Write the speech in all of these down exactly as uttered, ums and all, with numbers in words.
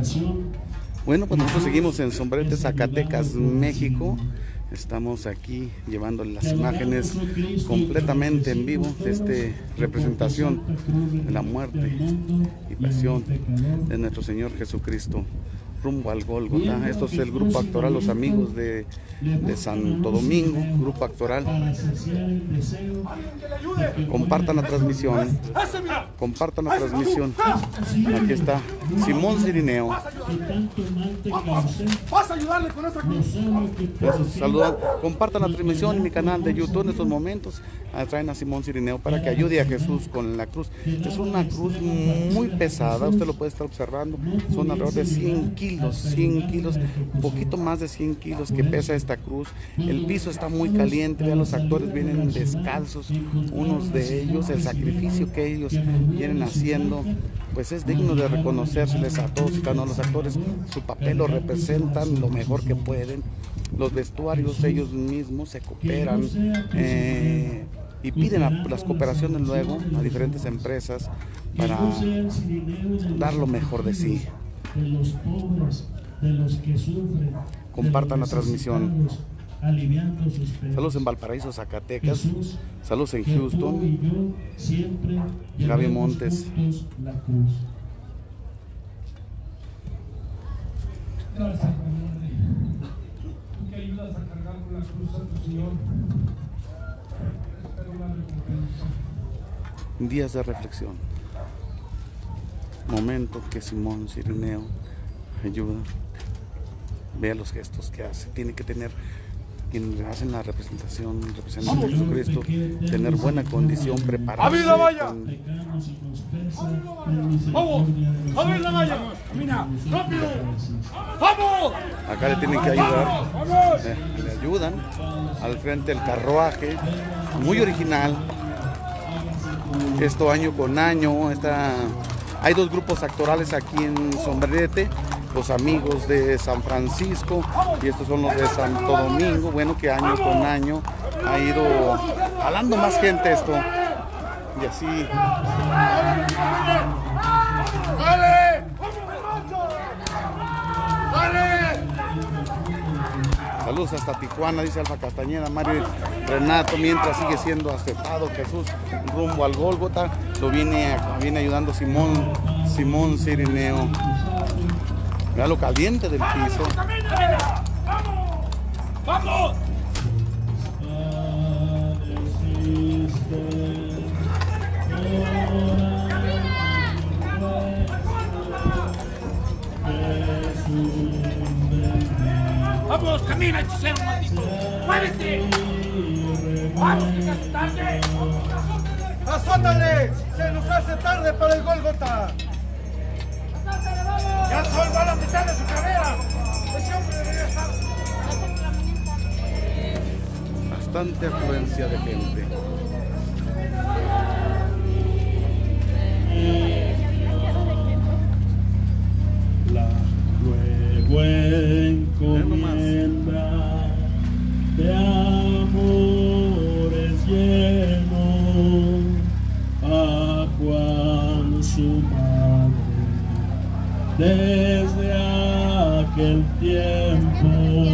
Bueno, pues nosotros seguimos en Sombrerete, Zacatecas, México. Estamos aquí llevando las imágenes completamente en vivo de esta representación de la muerte y pasión de nuestro Señor Jesucristo rumbo al Gólgota. Esto es el grupo actoral Los Amigos de, de Santo Domingo, grupo actoral. Compartan la transmisión, compartan la transmisión. Aquí está Simón Cirineo. Vas a ayudarle con esta cruz. Saludan, compartan la transmisión en mi canal de YouTube en estos momentos. Traen a Simón Cirineo para que ayude a Jesús con la cruz. Es una cruz muy pesada, usted lo puede estar observando. Son alrededor de cien kilos, cien kilos, un poquito más de cien kilos que pesa esta cruz. El piso está muy caliente, vean, los actores vienen descalzos, unos de ellos, el sacrificio que ellos vienen haciendo, pues es digno de reconocérseles a todos y cada uno de los actores. Su papel lo representan lo mejor que pueden. Los vestuarios ellos mismos se cooperan eh, y piden a las cooperaciones luego a diferentes empresas para dar lo mejor de sí. Compartan la transmisión. Saludos en Valparaíso, Zacatecas. Saludos en Houston. Gaby Montes. Gracias, tú que ayudas a cargar con la cruz a tu Señor. Espero una recompensa. Días de reflexión. Momento que Simón Cirineo ayuda. Vea los gestos que hace. Tiene que tener, quienes hacen la representación, representan a Jesucristo, tener buena condición, prepararse. ¡Abrir la valla! Con... ¡Vamos! ¡Abrir la valla! ¡Camina! ¡Rápido! ¡Vamos! Acá le tienen que ayudar. Eh, le ayudan al frente del carruaje, muy original. Esto año con año. Está... Hay dos grupos actorales aquí en Sombrerete. Los Amigos de San Francisco y estos son los de Santo Domingo. Bueno, que año con año ha ido jalando más gente esto y así. ¡Dale! ¡Dale! Saludos hasta Tijuana, dice Alfa Castañeda. Mario Renato, mientras sigue siendo aceptado Jesús rumbo al Gólgota, lo viene, viene ayudando Simón, Simón Cirineo. Mira lo caliente del piso. ¡Vamos! ¡Vamos! ¡Vamos, camina, hechicero maldito! ¡Muévete! ¡Vamos, que casi tarde! ¡Azótale! ¡Se nos hace tarde para el Gólgota! ¡Ya son a la mitad de su carrera! ¡Ese hombre debería estar! Bastante afluencia de gente. La luego encomienda de amores lleno a Juan su madre. Desde aquel tiempo,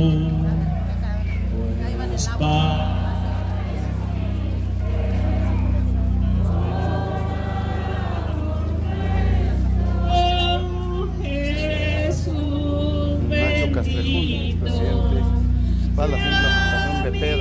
pues para Nacho Castrejón, presidente, para la implementación de Pedro.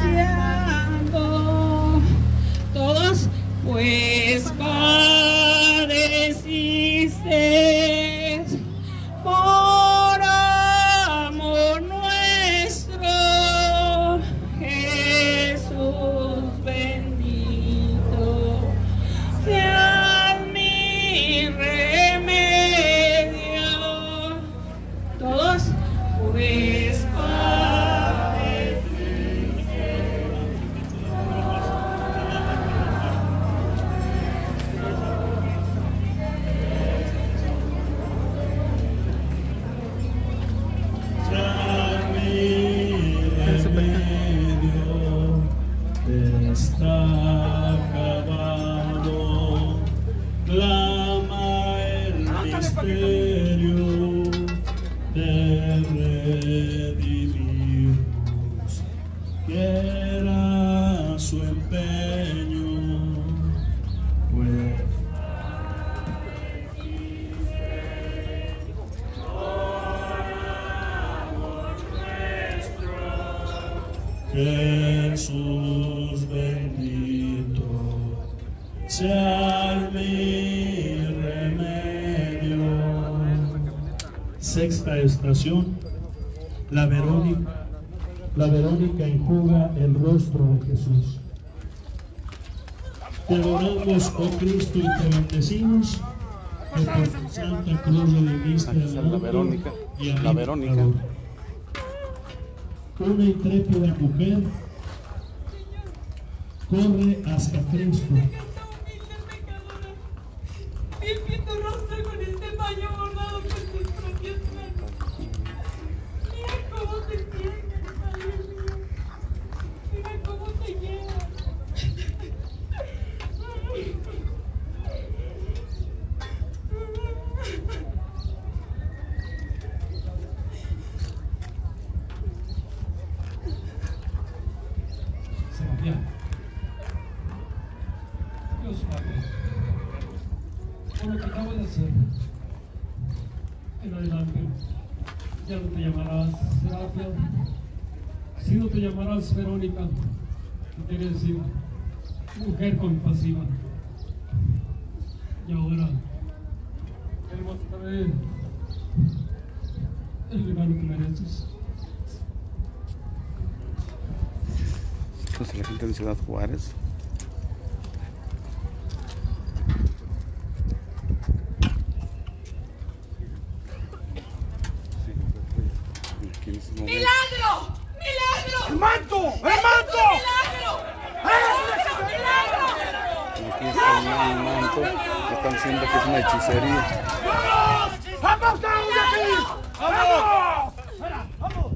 Pues para Jesús bendito, sea mi remedio. Sexta estación, la Verónica. La Verónica enjuga el rostro de Jesús. Te adoramos, oh Cristo, y te bendecimos, que por tu santa cruz redimiste Aquí al está la mundo Verónica, y a la mí, Verónica. pecador. Una intrépida mujer corre hasta Cristo. Limpia tu rostro con este paño bordado con tus propias manos. Mira cómo te tiene, Padre mío. Mira cómo te lleva. Sebastián, Dios Padre, por lo que acabo de hacer, en adelante ya no te llamarás Serapia, sino te llamarás Verónica, que quiere decir mujer compasiva. Y ahora te mostraré el regalo que mereces. Pues la gente en Ciudad Juárez. Aquí en estos momentos. ¡Milagro! ¡Milagro! ¡El manto! ¡El manto! ¡Milagro! ¡Milagro! Aquí está el manto. Están diciendo que es una hechicería. ¡Vamos! ¡Vamos todos de aquí! ¡Vamos! ¡Vamos!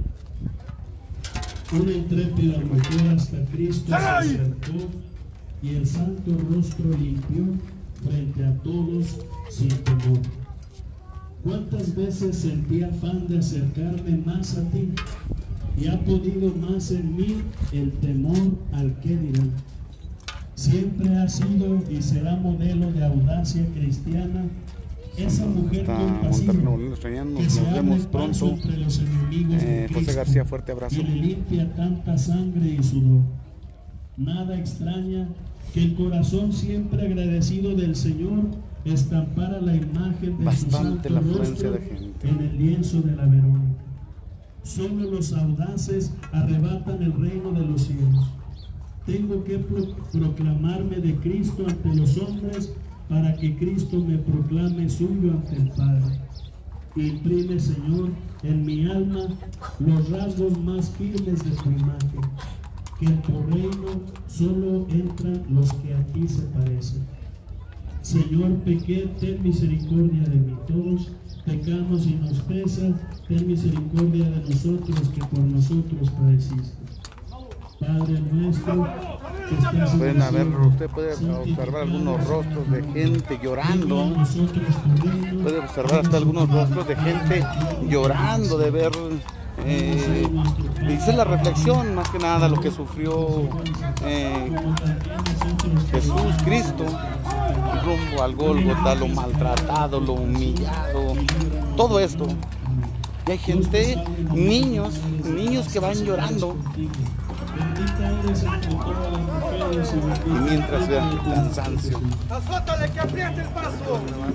Una intrépida mujer hasta Cristo se acercó y el santo rostro limpió frente a todos sin temor. ¿Cuántas veces sentí afán de acercarme más a ti? Y ha podido más en mí el temor al que dirán. Siempre ha sido y será modelo de audacia cristiana esa mujer Está compasiva Monterrey, nos extrañan, que nos se abre vemos paso pronto. entre los enemigos de Eh, José Cristo García, fuerte abrazo. y le limpia tanta sangre y sudor. Nada extraña que el corazón siempre agradecido del Señor estampara la imagen de Bastante su santo la afluencia rostro de gente. en el lienzo de la Verónica. Solo los audaces arrebatan el reino de los cielos. Tengo que pro- proclamarme de Cristo ante los hombres para que Cristo me proclame suyo ante el Padre. Imprime, Señor, en mi alma los rasgos más firmes de tu imagen, que en tu reino solo entran los que a ti se parecen. Señor, pequé, ten misericordia de mí. Todos pecamos y nos pesa, ten misericordia de nosotros que por nosotros padeciste. Padre nuestro, que estás en Pueden el haber, cielo, usted puede observar algunos rostros de gente llorando. nosotros tu reino, Puede observar hasta algunos rostros de gente llorando de ver, eh, dice la reflexión, más que nada lo que sufrió eh, Jesús Cristo rumbo al Gólgota, lo maltratado, lo humillado, todo esto. Y hay gente, niños, niños que van llorando. Bendita eres entre todas las mujeres y bendito Y mientras es vean el el fruto de tu cansancio. vientre. ¡Azótale que apriete el paso!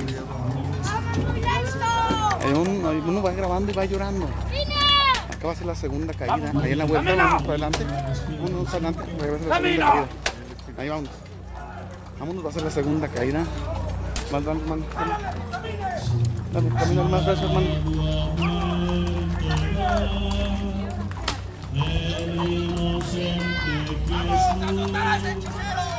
Hay un- hay uno va grabando y va llorando. Acá va a ser la segunda caída. Ahí en la vuelta, vamos para adelante. Vámonos para adelante. Ahí va a ser la segunda caída. Ahí vamos. Vámonos, va a ser la segunda caída. Más, más, más. Dale, camina más veces, hermano. El inocente Jesús,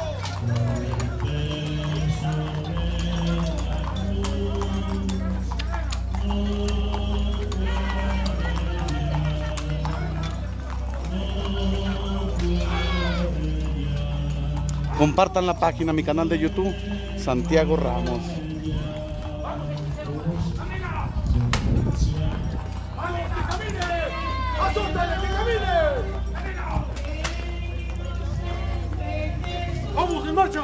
Compartan la página, mi canal de YouTube, Santiago Ramos. ¡Vamos, que camine! ¡Azótale que camine! ¡Vamos, en marcha!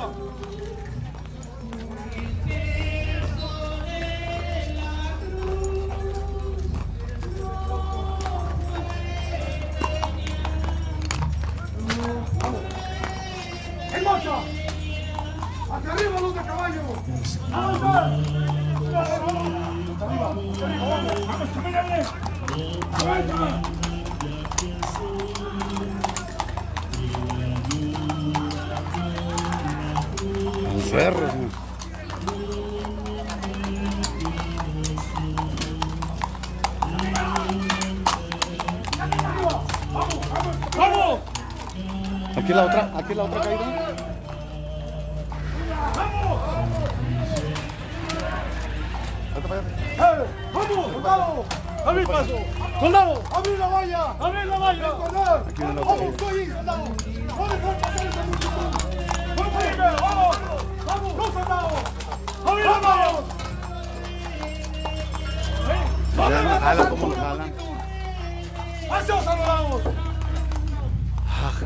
marcha! ¡Hacia arriba, luz de caballo! ¡Avanzar! ¡Hacia arriba! ¡Hacia arriba! ¡Vamos! ¡Vamos, camínale! ¡Avanza! Al cerro, señor. ¡Vamos! Aquí la otra, aquí la otra caída. ¡Vamos! Vete para allá. ¡Eh! ¡Vamos! ¡Soldado! ¡Abrir paso! ¡Soldado! ¡Abrir la valla! ¡Abrir la valla! ¡Esconder! Aquí viene la ¡Vamos! otra. ¡Estoy ahí, soldado! ¡No dejar pasar esa multitud! ¡Vamos primero! ¡Vamos! ¡Vamos! ¡No, soldado! ¡Abrir la valla! ¡No Ya dejar me jala pasar como lo una jalan. multitud! ¡Hacia os saludamos! Ajá.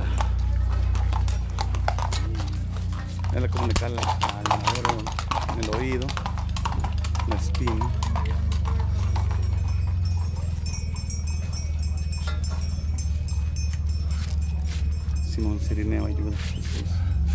Mira cómo le cala al madero en el oído, la espina. Simón Cirineo ayuda a Jesús.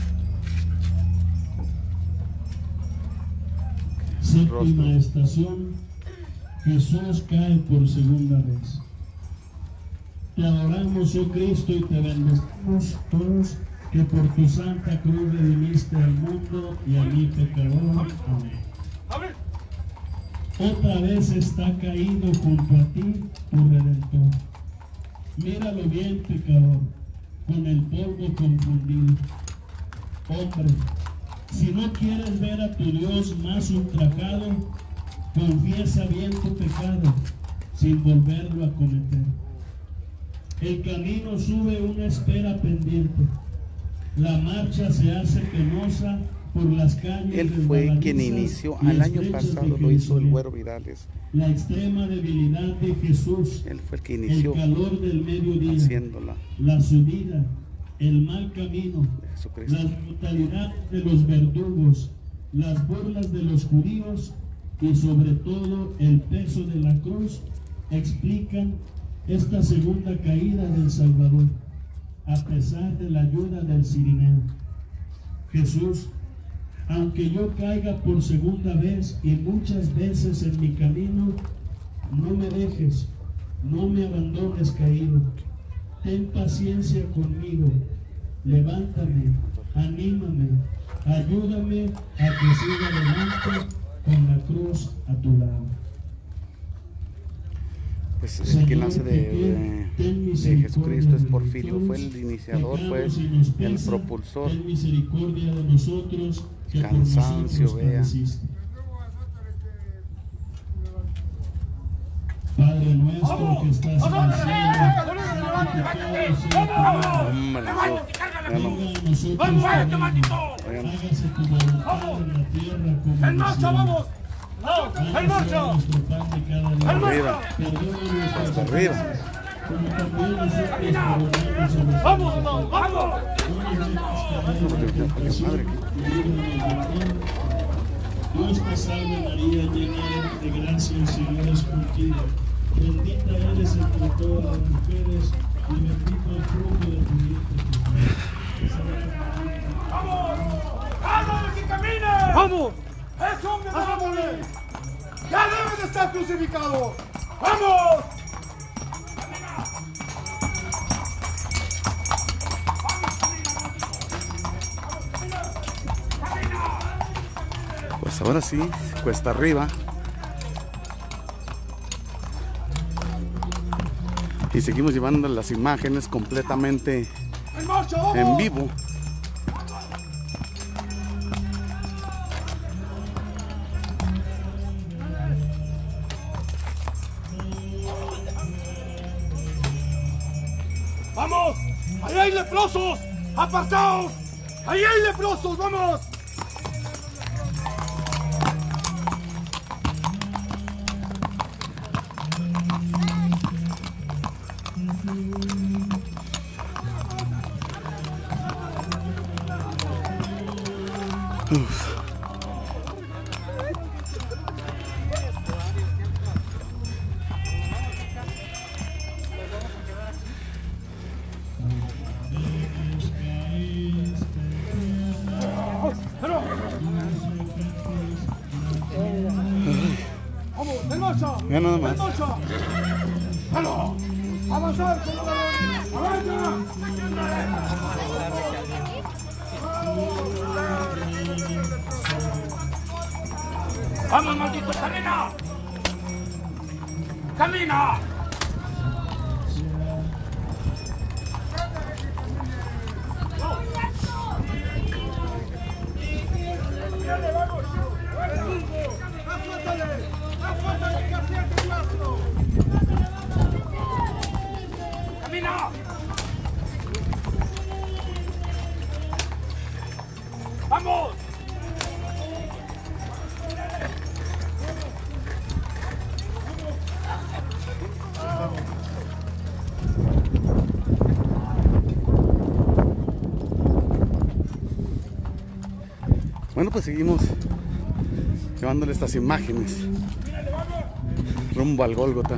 Séptima estación, Jesús cae por segunda vez. Te adoramos, oh Cristo, y te bendecimos todos, que por tu santa cruz redimiste al mundo y a mi pecador. Amén. Otra vez está caído junto a ti tu Redentor. Míralo bien, pecador, con el polvo confundido. Hombre, si no quieres ver a tu Dios más ultrajado, confiesa bien tu pecado, sin volverlo a cometer. El camino sube una espera pendiente. La marcha se hace penosa por las calles. Él fue quien inició, al año pasado lo hizo el Güero Vidales. La extrema debilidad de Jesús, Él fue el que el inició calor del mediodía, haciéndola. la subida, el mal camino, Jesucristo. las brutalidades de los verdugos, las burlas de los judíos y sobre todo el peso de la cruz explican esta segunda caída del Salvador, a pesar de la ayuda del Cirineo. Jesús, aunque yo caiga por segunda vez y muchas veces en mi camino, no me dejes, no me abandones caído. Ten paciencia conmigo, levántame, anímame, ayúdame a que siga adelante con la cruz a tu lado. Pues el que nace de, de, de Jesucristo es Porfirio, fue el iniciador, fue el propulsor. Ten misericordia de nosotros, que por Cansancio, nosotros vea. padeciste. Padre nuestro que estás en el cielo, Hombre, eso, ya no. venga a nosotros tu reino. Hágase tu voluntad en la tierra como en ¡En el marcha, cielo. vamos! ¡En marcha! Nuestro pan de cada día. Arriba, Perdona nuestras hasta arriba. ofensas, como también nosotros perdonamos a los ¡Vamos, que vamos! ¡Vamos! Madre. Dios te salve María, llena eres de gracia, el Señor es contigo. Bendita eres entre todas las mujeres y bendito el fruto de tu vientre, Jesús. ¡Vamos! ¡Vamos, que camine! ¡Vamos! ¡Es hombre, vámonos! ¡Ya debe de estar crucificado! ¡Vamos! Pues ahora sí, cuesta arriba. Y seguimos llevando las imágenes completamente ¡En marcha, vamos! en vivo. ¡Vamos! ¡Ahí hay leprosos! ¡Apartaos! ¡Ahí hay leprosos! ¡Vamos! Uf. Mira nada más. ¡Halo! ¡Avanzar! ¡Avanza! ¡Vamos, maldito! ¡Camina! ¡Camina! ¡Camina! ¡Vamos! Bueno, pues seguimos llevándole estas imágenes rumbo al Gólgota.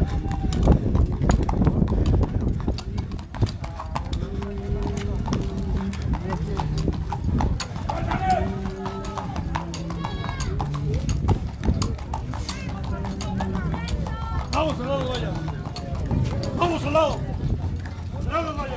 ¡Vamos al lado, vaya! ¡Vamos al lado! ¡Al lado, vaya!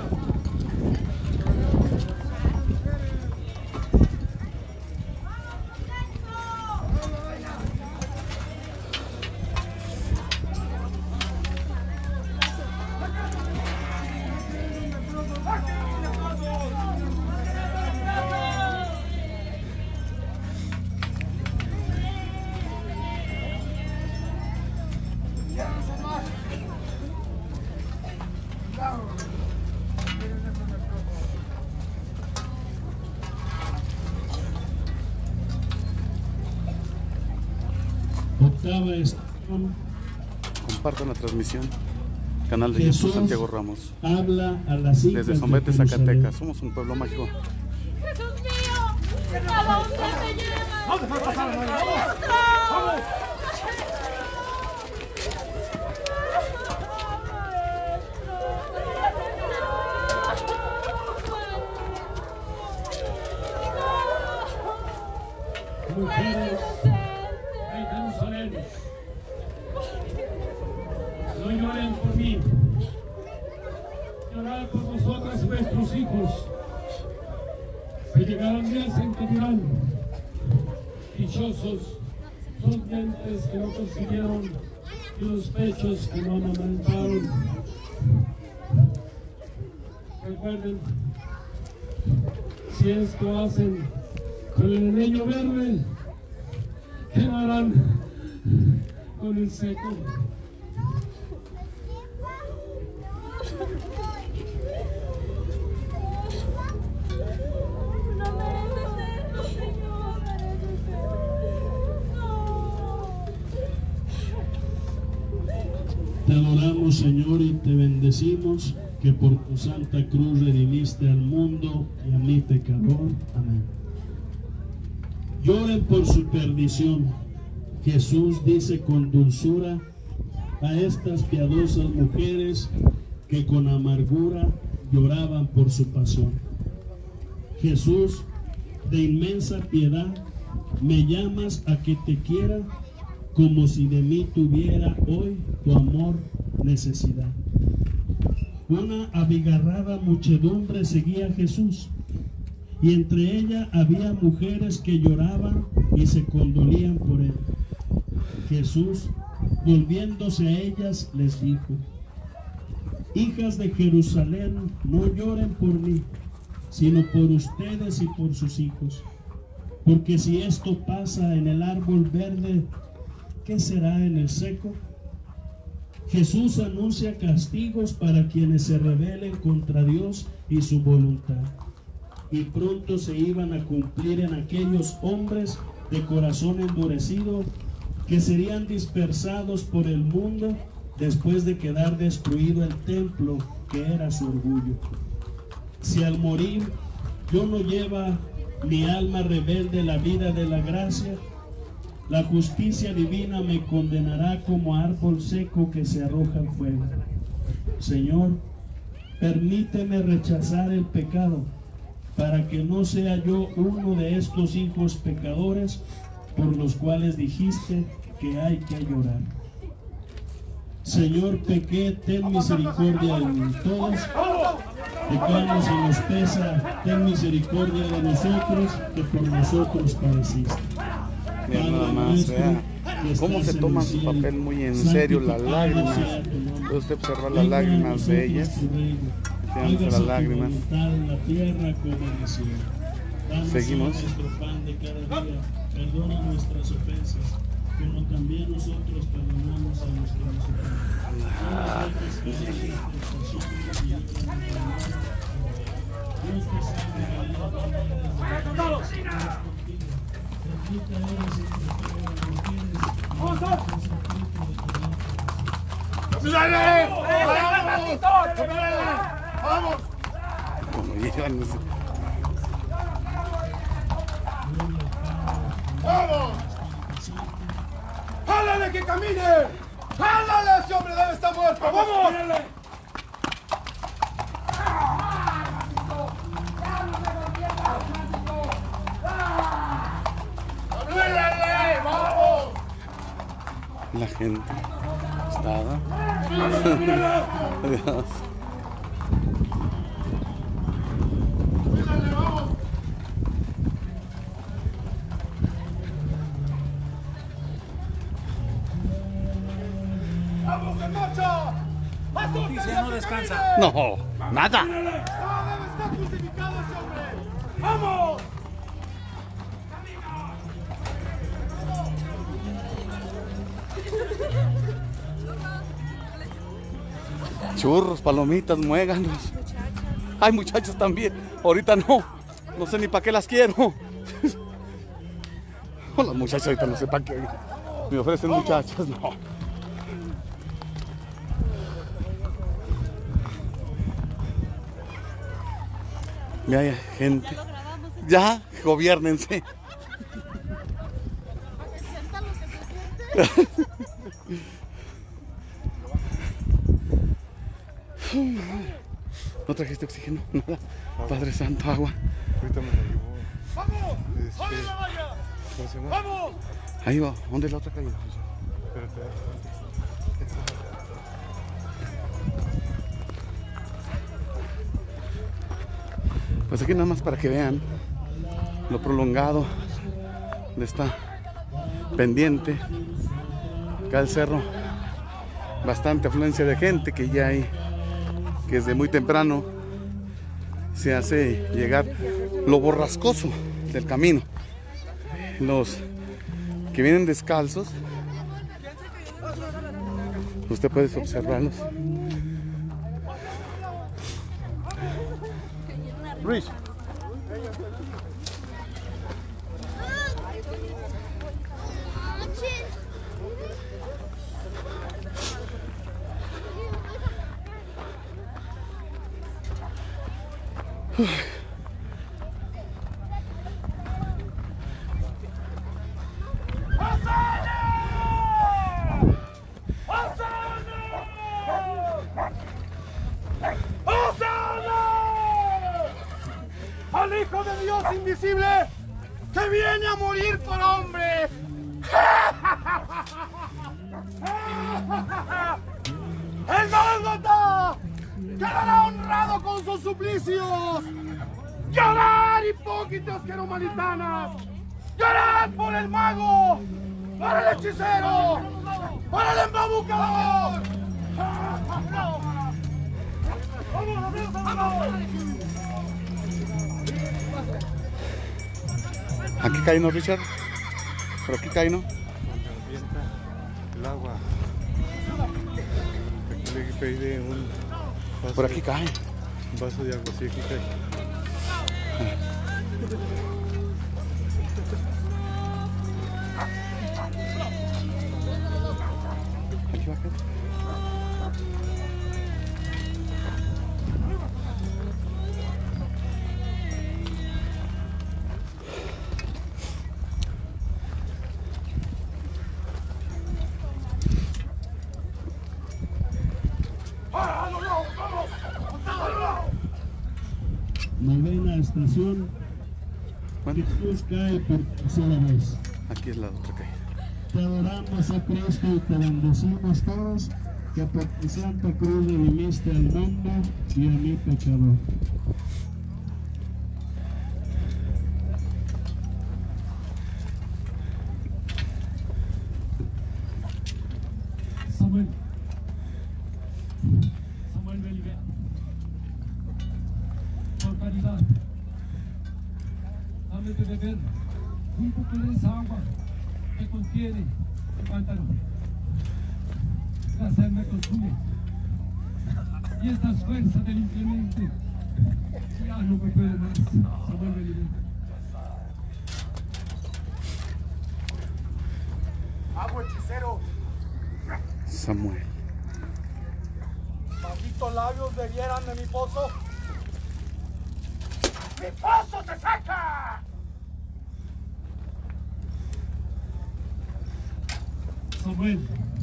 Octava estación. Compartan la transmisión. Canal de Jesús YouTube Santiago Ramos. Habla a las hijas Desde de Zombete, Jerusalén. Zacatecas. Somos un pueblo mágico. ¡Jesús mío! ¿A dónde te llevas? ¡No dejes pasar, hermano! ¡Vamos! ¡Vamos! Mujeres de Jerusalén, no lloren por mí, llorad por vosotros y vuestros hijos, que llegarán días en que dirán, dichosos son dientes que no consiguieron y los pechos que no amamantaron. Recuerden, si esto hacen con el leño verde, ¿qué harán con el seco? No mereces esto, Señor. No. Te adoramos, Señor, y te bendecimos, que por tu santa cruz redimiste al mundo y a mi pecador. Amén. Lloren por su perdición. Jesús dice con dulzura a estas piadosas mujeres que con amargura lloraban por su pasión. Jesús, de inmensa piedad, me llamas a que te quiera como si de mí tuviera hoy tu amor necesidad. Una abigarrada muchedumbre seguía a Jesús, y entre ella había mujeres que lloraban y se condolían por él. Jesús, volviéndose a ellas, les dijo: hijas de Jerusalén, no lloren por mí, sino por ustedes y por sus hijos. Porque si esto pasa en el árbol verde, ¿qué será en el seco? Jesús anuncia castigos para quienes se rebelen contra Dios y su voluntad. Y pronto se iban a cumplir en aquellos hombres de corazón endurecido que serían dispersados por el mundo después de quedar destruido el templo que era su orgullo. Si al morir yo no lleva mi alma rebelde la vida de la gracia, la justicia divina me condenará como árbol seco que se arroja al fuego. Señor, permíteme rechazar el pecado, para que no sea yo uno de estos hijos pecadores por los cuales dijiste que hay que llorar. Señor, pequé, ten misericordia de todos. Pecamos y nos pesa, ten misericordia de nosotros, que por nosotros padeciste. Mira nada más, vea cómo se toman su papel muy en serio, las lágrimas. Puede usted observar las lágrimas de ellas. Fíjense las lágrimas. Seguimos. Perdona nuestras ofensas, como también nosotros perdonamos a los que nos ¡Vamos! Como llevan ese- ¡Vamos! ¡Jálale que camine! ¡Jálale! ¡Ese hombre debe estar muerto! ¡Vamos! ¡Camínale! ¡Vamos! la gente está. Dios. ¡Vamos en marcha! Policía no descansa. No, nada. ¡No debe estar crucificado ese hombre! ¡Vamos! Churros, palomitas, muéganos. Hay muchachos también. Ahorita no. No sé ni para qué las quiero. O las muchachas ahorita no sé para qué. Me ofrecen muchachas, no. Ya hay gente. Ya, gobiérnense. ¿No trajiste oxígeno? Nada. Padre Santo, agua. Ahorita me la llevó. ¡Vamos! Este, ¡Vamos la valla! ¿Cómo se llama? ¡Vamos! Ahí va. ¿Dónde es la otra calle? Espérate. Pues aquí nada más para que vean lo prolongado de esta pendiente. Acá el cerro, bastante afluencia de gente que ya hay, que desde muy temprano se hace llegar lo borrascoso del camino. Los que vienen descalzos, usted puede observarlos. Rich. ¡Al Hijo de Dios invisible que viene a morir por hombre! ¡El Gólgota quedará honrado con sus suplicios! ¡Llorar, hipócritas que humanitanas! ¡Llorad por el mago! ¡Por el hechicero! ¡Por el embabucador! ¡Vamos, vamos! Aquí cae, ¿no, Richard? Por aquí cae, ¿no? Donde avienta el agua. Aquí le pedí un vaso, Por aquí cae. un vaso de agua, sí, aquí cae. Aquí va a caer. Novena estación. Bueno, Jesús cae por tercera vez. aquí es la otra calle. Te adoramos, oh Cristo, y te bendecimos todos. que por tu santa cruz redimiste al mundo y a mi pecador. Samuel, Samuel Belibet, por caridad, dame de beber un poco de esa agua que contiene el cántaro. La sed me consume y estas fuerzas del inclemente ya no me pueden más. Samuel Belibet. Agua, hechicero. Samuel. Malditos labios bebieran de mi pozo. ¡Mi pozo se saca! Samuel,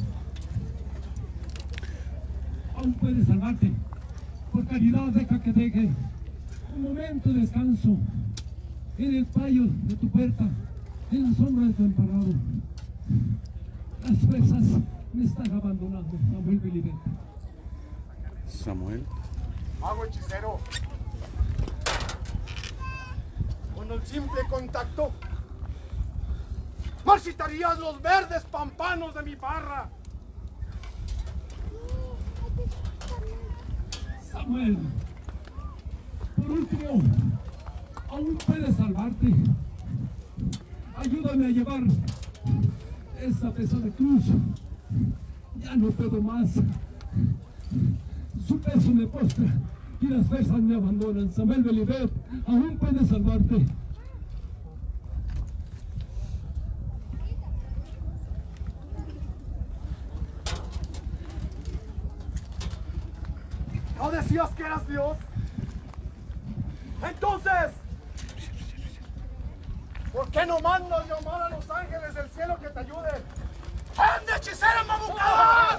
aún puedes salvarte. Por caridad, deja que deje un momento de descanso en el payo de tu puerta, en la sombra de tu emparrado. Las fuerzas me están abandonando, Samuel Belibet. Samuel. Agua, hechicero. Con el simple contacto, marchitarías los verdes pampanos de mi parra. Samuel, por último, aún puedes salvarte. Ayúdame a llevar esa pesada cruz. Ya no puedo más. Su peso me postra y las fuerzas me abandonan. Samuel Belibet, aún puedes salvarte. ¿No decías que eras Dios? Entonces, ¿por qué no mandas llamar a los ángeles del cielo que te ayuden? ¡Ande, hechicero mamucada!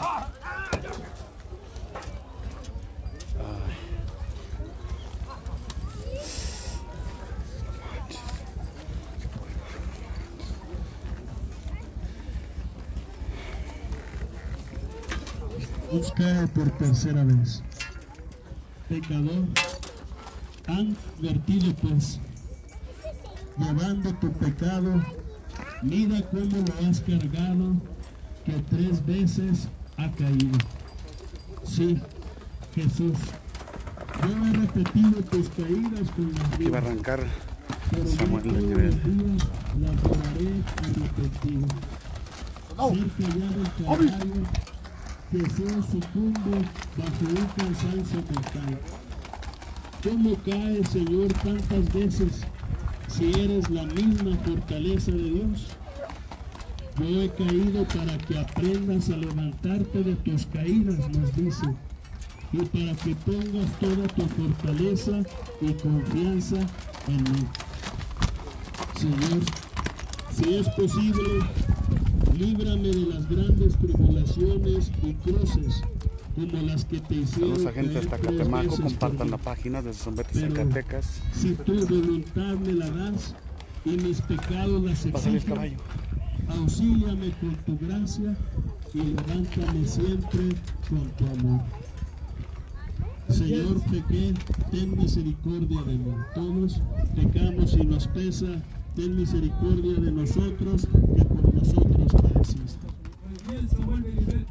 Busca por tercera vez. Pecador, han vertido pues, llevando tu pecado, mira cómo lo has cargado, que tres veces ha caído. Sí, Jesús, yo he repetido tus caídas con las Aquí va a mías, arrancar pero Samuel yo todos Belibet. los días las llevaré a mi testigo. Ser callado el calvario, que sea sucumbo bajo un cansancio mortal. ¿Cómo caes, Señor, tantas veces si eres la misma fortaleza de Dios? Yo he caído para que aprendas a levantarte de tus caídas, nos dice, y para que pongas toda tu fortaleza y confianza en mí. Señor, si es posible, líbrame de las grandes tribulaciones y cruces, como las que te hicieron. Saludos a gente caer hasta tres Catemaco, veces compartan por la mí. página de Zombete Pero Zacatecas. si tu voluntad me la das y mis pecados las Pásale el exigen, caballo. auxíliame con tu gracia y levántame siempre con tu amor. Señor, pequé, ten misericordia de mí. Todos pecamos y nos pesa, ten misericordia de nosotros, que por nosotros padeciste. Pues bien, Samuel Belibet,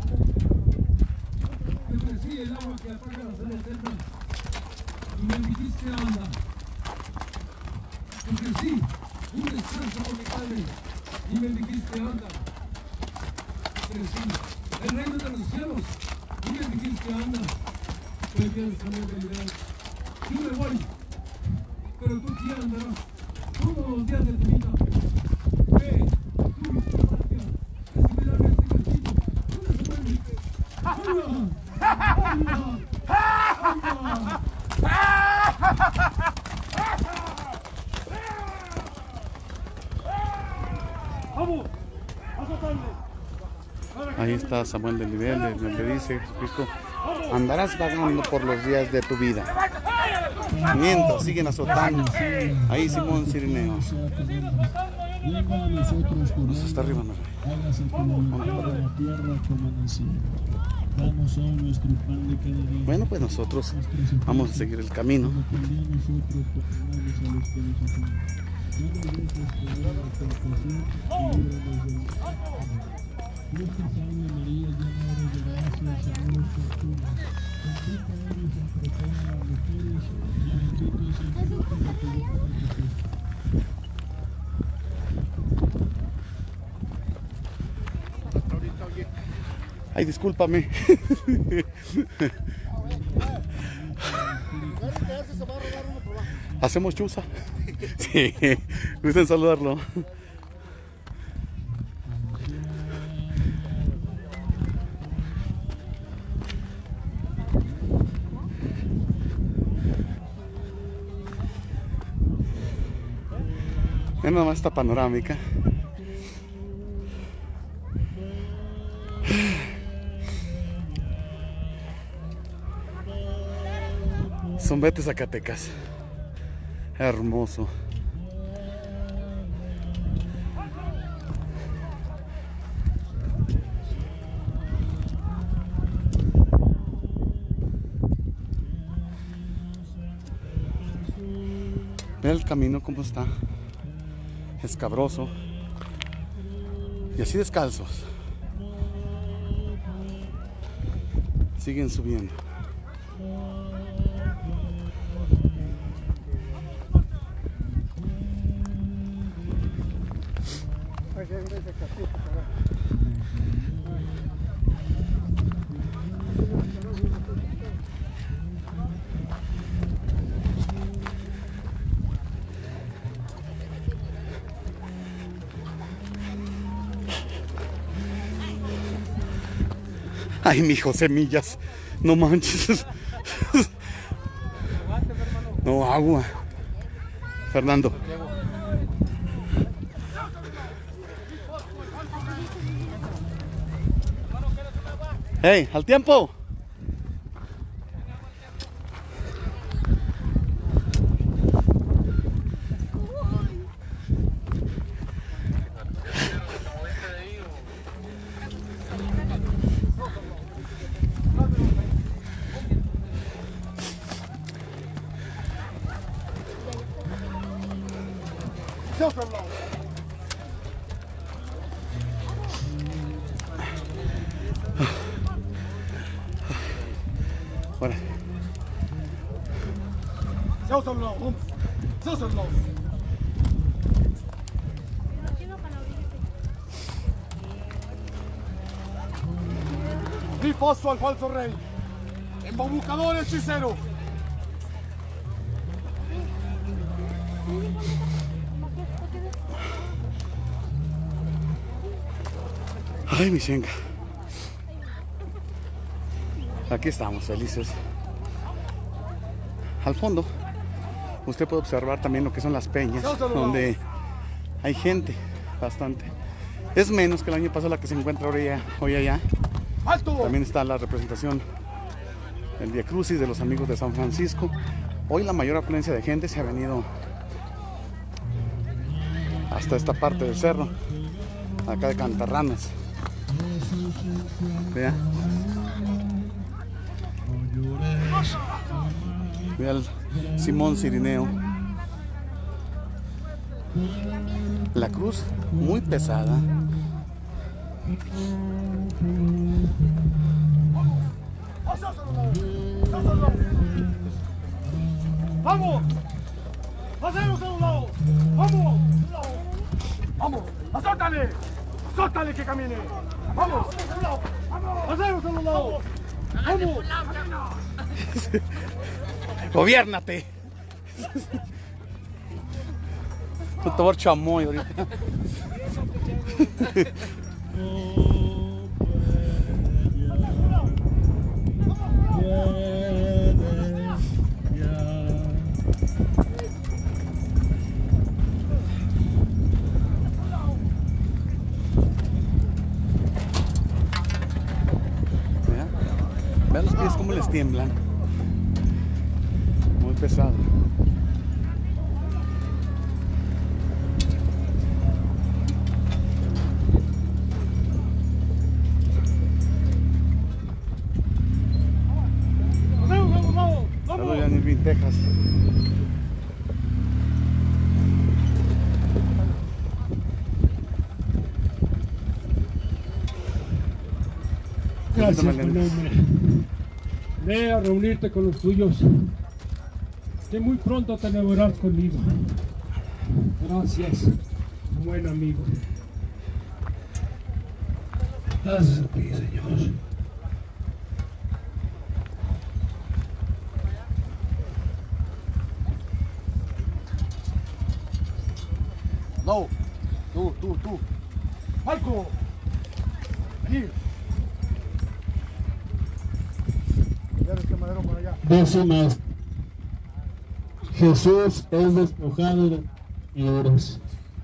te ofrecí el agua que apaga la sed eterna y me dijiste anda. Te ofrecí un descanso por mi padre y me dijiste anda. Te ofrecí el reino de los cielos y me dijiste anda. Pues bien, Samuel Belibet, yo me voy, pero tú sí andarás todos los días de tu vida. Ve, tú y tu patria, recibirán este castigo. ¡Hola, Samuel Belibet! ¡Hola! ¡Hola! ¡Vamos! ¡Azotarle! Ahí está Samuel Belibet, le dice Jesucristo, andarás vagando por los días de tu vida. Mientras siguen azotando, ahí Simón Cirineo. Sea tu nombre. Venga a nosotros por Pues hasta arriba, no. hágase tu voluntad en la tierra como en el cielo. Danos hoy nuestro pan de cada día. Bueno, pues nosotros vamos a seguir el camino. Como también nosotros perdonamos a los que nos ofenden. No nos dejes caer en la tentación y líbranos del mal. Dios te salve María, llena eres de gracia, el Señor es contigo. Bendita eres entre todas las mujeres y bendito es el fruto de tu vientre Jesús. Ay, discúlpame. ¿Hacemos chuza? Sí, gusten saludarlo. Miren nada más esta panorámica. Zombete, Zacatecas. Hermoso. Mira el camino como está. Escabroso. Y así descalzos. Siguen subiendo. Ay, mijo, semillas. No manches. No, agua. Fernando. Hey, al tiempo. Fuera. Di paso al falso rey. Embaucador hechicero. Ay, mi chenga. Aquí estamos, felices. Al fondo, usted puede observar también lo que son las peñas, donde hay gente, bastante. Es menos que el año pasado la que se encuentra hoy allá. Hoy allá. También está la representación del Vía Crucis de los amigos de San Francisco. Hoy la mayor afluencia de gente se ha venido hasta esta parte del cerro, acá de Cantarranas. Vea. Vea el Simón Cirineo. La cruz muy pesada. ¡Vamos! ¡Hacemos a un lado! ¡Vamos! ¡Vamos! ¡Azótale! ¡Azótale que camine! ¡Vamos! ¡Hacemos a un lado! ¡Vamos! ¡Gobiérnate! Voy a tomar chamoy ahorita. Vean los pies como les tiemblan. Muy pesado. Texas. Gracias, buen hombre. Ve a reunirte con los tuyos, que muy pronto te devolverás conmigo. Gracias, buen amigo. Gracias a ti, Señor. No, tú, tú, tú. Marco, vení. Ya este madero por allá. Décimas. Jesús es despojado de horas.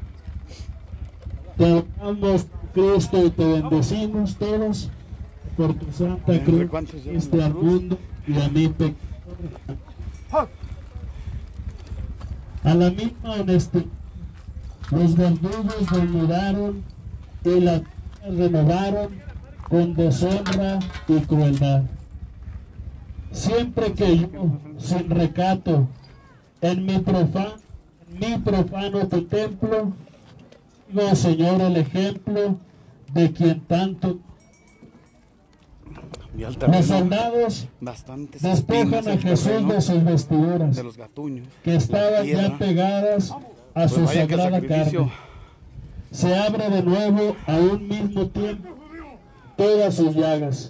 Te amamos, Cristo, y te bendecimos todos por tu santa ¿Entre cruz, cuántos llevan este la al cruz? mundo y a mí pecador. ¡Ah! A la misma honestidad, los verdugos murmuraron y la renovaron con deshonra y crueldad. Siempre que yo, sin recato, en mi profano, en mi profano tu templo, digo, Señor, el ejemplo de quien tanto. Y al Los terreno, soldados bastantes despojan espinas a el Jesús terreno, de sus vestiduras, de los gatuños, que la estaban piedra. ya pegadas a Pues su vaya que sagrada sacrificio. carne. Se abre de nuevo a un mismo tiempo todas sus llagas,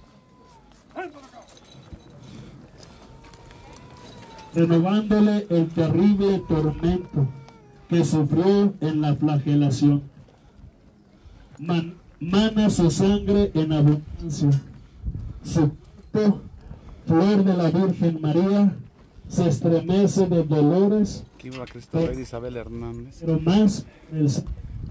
renovándole el terrible tormento que sufrió en la flagelación. Man- mana su sangre en abundancia, su cuerpo, flor de la Virgen María, se estremece de dolores, Que iba Cristo Rey de Isabel Hernández. pero más el Señor.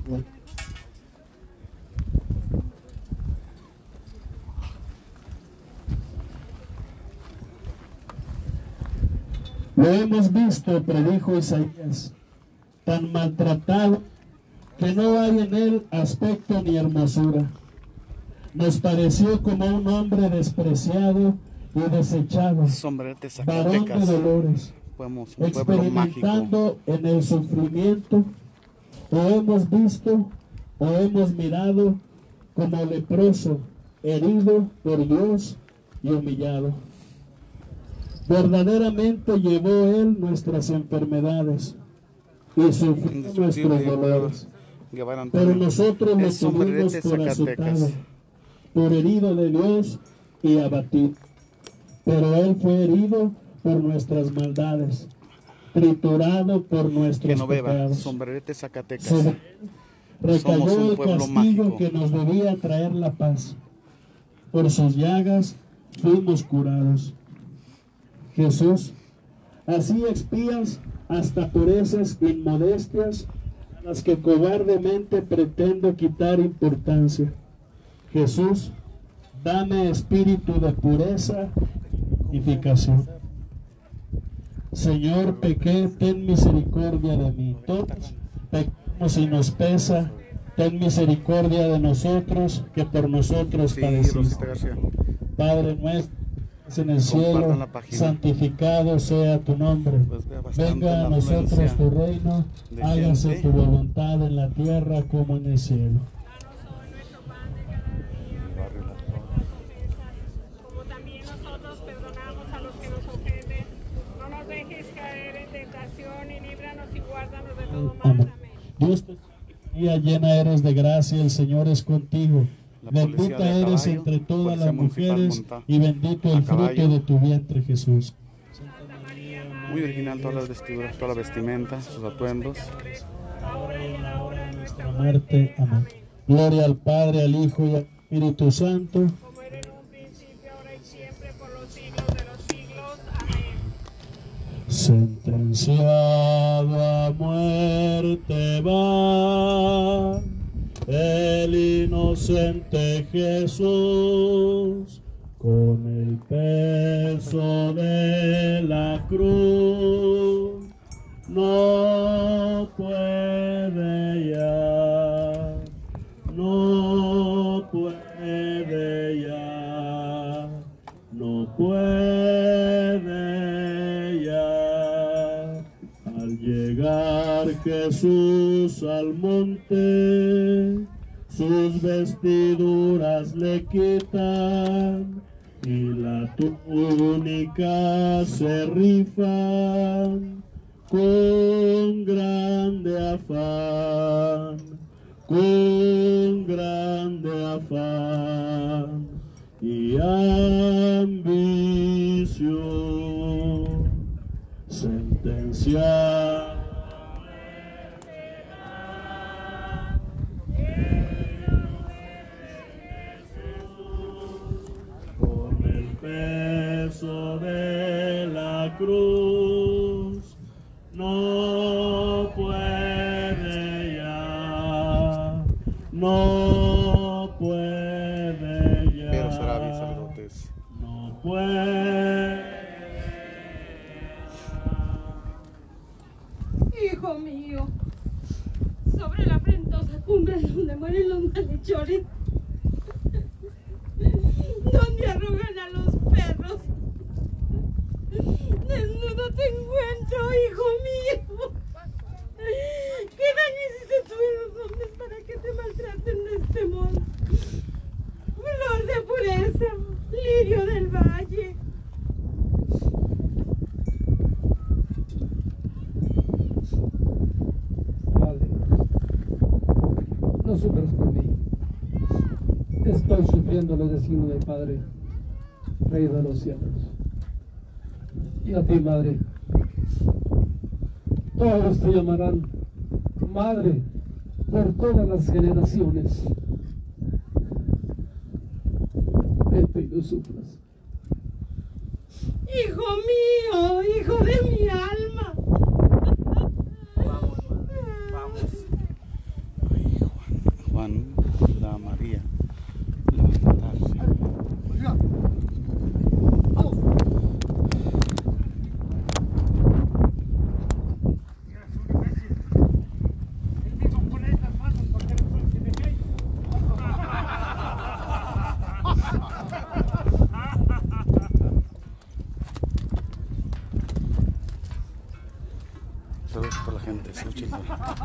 Lo hemos visto, predijo Isaías, tan maltratado que no hay en él aspecto ni hermosura. Nos pareció como un hombre despreciado y desechado, Sombrerete varón de Zacatecas. dolores, Fuimos un pueblo mágico. experimentando en el sufrimiento, o hemos visto o hemos mirado como leproso, herido por Dios y humillado. Verdaderamente llevó él nuestras enfermedades y sufrió Indiscutible nuestros dolores, Guevara Antonio. pero nosotros lo Es tuvimos Sombrerete por Zacatecas. azotado, por herido de Dios y abatido. Pero él fue herido por nuestras maldades, triturado por nuestros Que no beba. pecados. Sombrerete Zacatecas. Sobre él recayó Somos un el pueblo castigo mágico. que nos debía traer la paz. Por sus llagas fuimos curados. Jesús, así expías hasta purezas inmodestias a las que cobardemente pretendo quitar importancia. Jesús, dame espíritu de pureza y purificación. Señor, pequé, ten misericordia de mí. Todos pecamos y nos pesa. Ten misericordia de nosotros, que por nosotros Sí, padeciste. Rosita García. Padre nuestro, que estás en el Compartan cielo, la página. santificado sea tu nombre. Pues vea bastante Venga a la nosotros afluencia tu reino, de hágase gente. tu voluntad en la tierra como en el cielo. Como también nosotros perdonamos a los que nos ofenden. No nos dejes caer en tentación y líbranos y guárdanos de todo mal. Amén. Amén. Dios te bendiga, llena eres de gracia, el Señor es contigo. La policía Bendita de eres caballo, entre todas policía las municipal mujeres monta y bendito a el fruto caballo. de tu vientre, Jesús. Muy original todas las vestiduras, toda la vestimenta, sus atuendos. Ahora y en la hora de nuestra muerte. Amén. Gloria al Padre, al Hijo y al Espíritu Santo. Como era en un principio, ahora y siempre, por los siglos de los siglos. Amén. Sentenciado a muerte va el inocente Jesús, con el peso de la cruz no puede ya, no puede ya, no puede ya. Jesús al monte, sus vestiduras le quitan y la túnica se rifan con grande afán, con grande afán y ambición. Sentencia con el peso de la cruz no puede ya, no puede ya, Pero será sacerdotes. no puede. Hijo mío, sobre la afrentosa cumbre donde mueren los malhechores, donde arrogan a los perros, desnudo te encuentro, hijo mío. ¿Qué daño hiciste tú en los hombres para que te maltraten de este modo? Flor de pureza, lirio del valle. Padre, no sufras por mí. Estoy sufriendo los designios del Padre, Rey de los cielos. Y a ti, Madre, todos te llamarán Madre por todas las generaciones. Vete y no sufras. Hijo mío, hijo de mi alma. Ay, Juan, Juan, la María, la van a matar. Saludos por la gente, escúchenlo.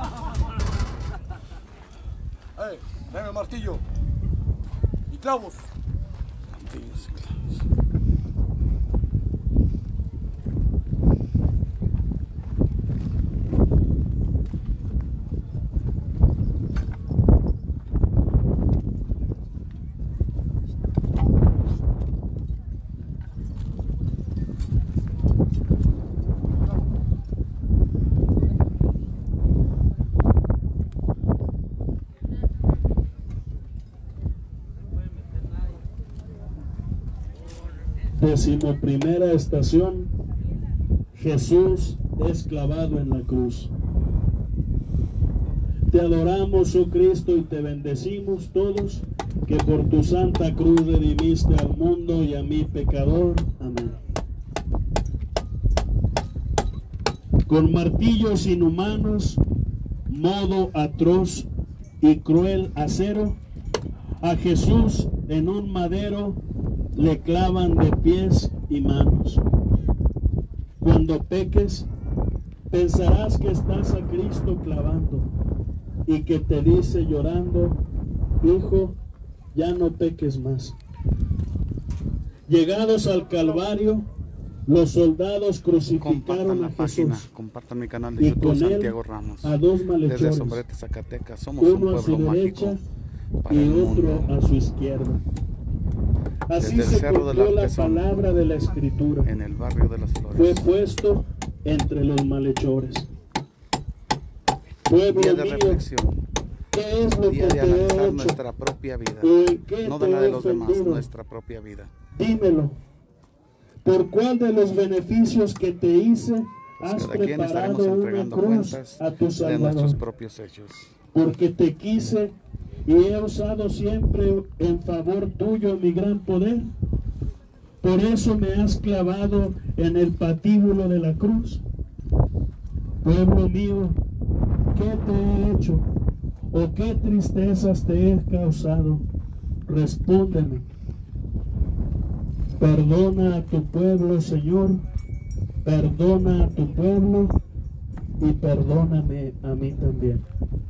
¡Eh! ¡Dame el martillo! ¡Y clavos! Martillos y clavos. Decimoprimera estación. Jesús es clavado en la cruz. Te adoramos, oh Cristo, y te bendecimos todos, que por tu santa cruz redimiste al mundo y a mí pecador. Amén. Con martillos inhumanos, modo atroz y cruel acero, a Jesús en un madero le clavan de pies y manos. Cuando peques, pensarás que estás a Cristo clavando y que te dice llorando: hijo, ya no peques más. Llegados al Calvario, los soldados crucificaron Compartan la a página, Jesús compartan mi canal de y YouTube, con él Santiago Ramos. a dos Desde malhechores, Sombrete, Zacatecas, somos un uno a su pueblo derecha mágico para y el otro mundo. a su izquierda. Así Desde el se Cerro del cumplió la Artesón, palabra de la Escritura. En el barrio de las Fue Flores. puesto entre los malhechores. Pueblo Día de mío, reflexión, ¿qué es lo día que de te he analizar hecho? nuestra propia vida, ¿O en qué no te de la he de los demás, ofendido? nuestra propia vida. Dímelo. ¿Por cuál de los beneficios que te hice has Cada quien estaremos preparado una entregando cruz cuentas a tu de nuestros Salvador? propios hechos. Porque te quise y he usado siempre en favor tuyo mi gran poder. Por eso me has clavado en el patíbulo de la cruz. Pueblo mío, ¿qué te he hecho? ¿O qué tristezas te he causado? Respóndeme. Perdona a tu pueblo, Señor. Perdona a tu pueblo. y perdóname a mí también.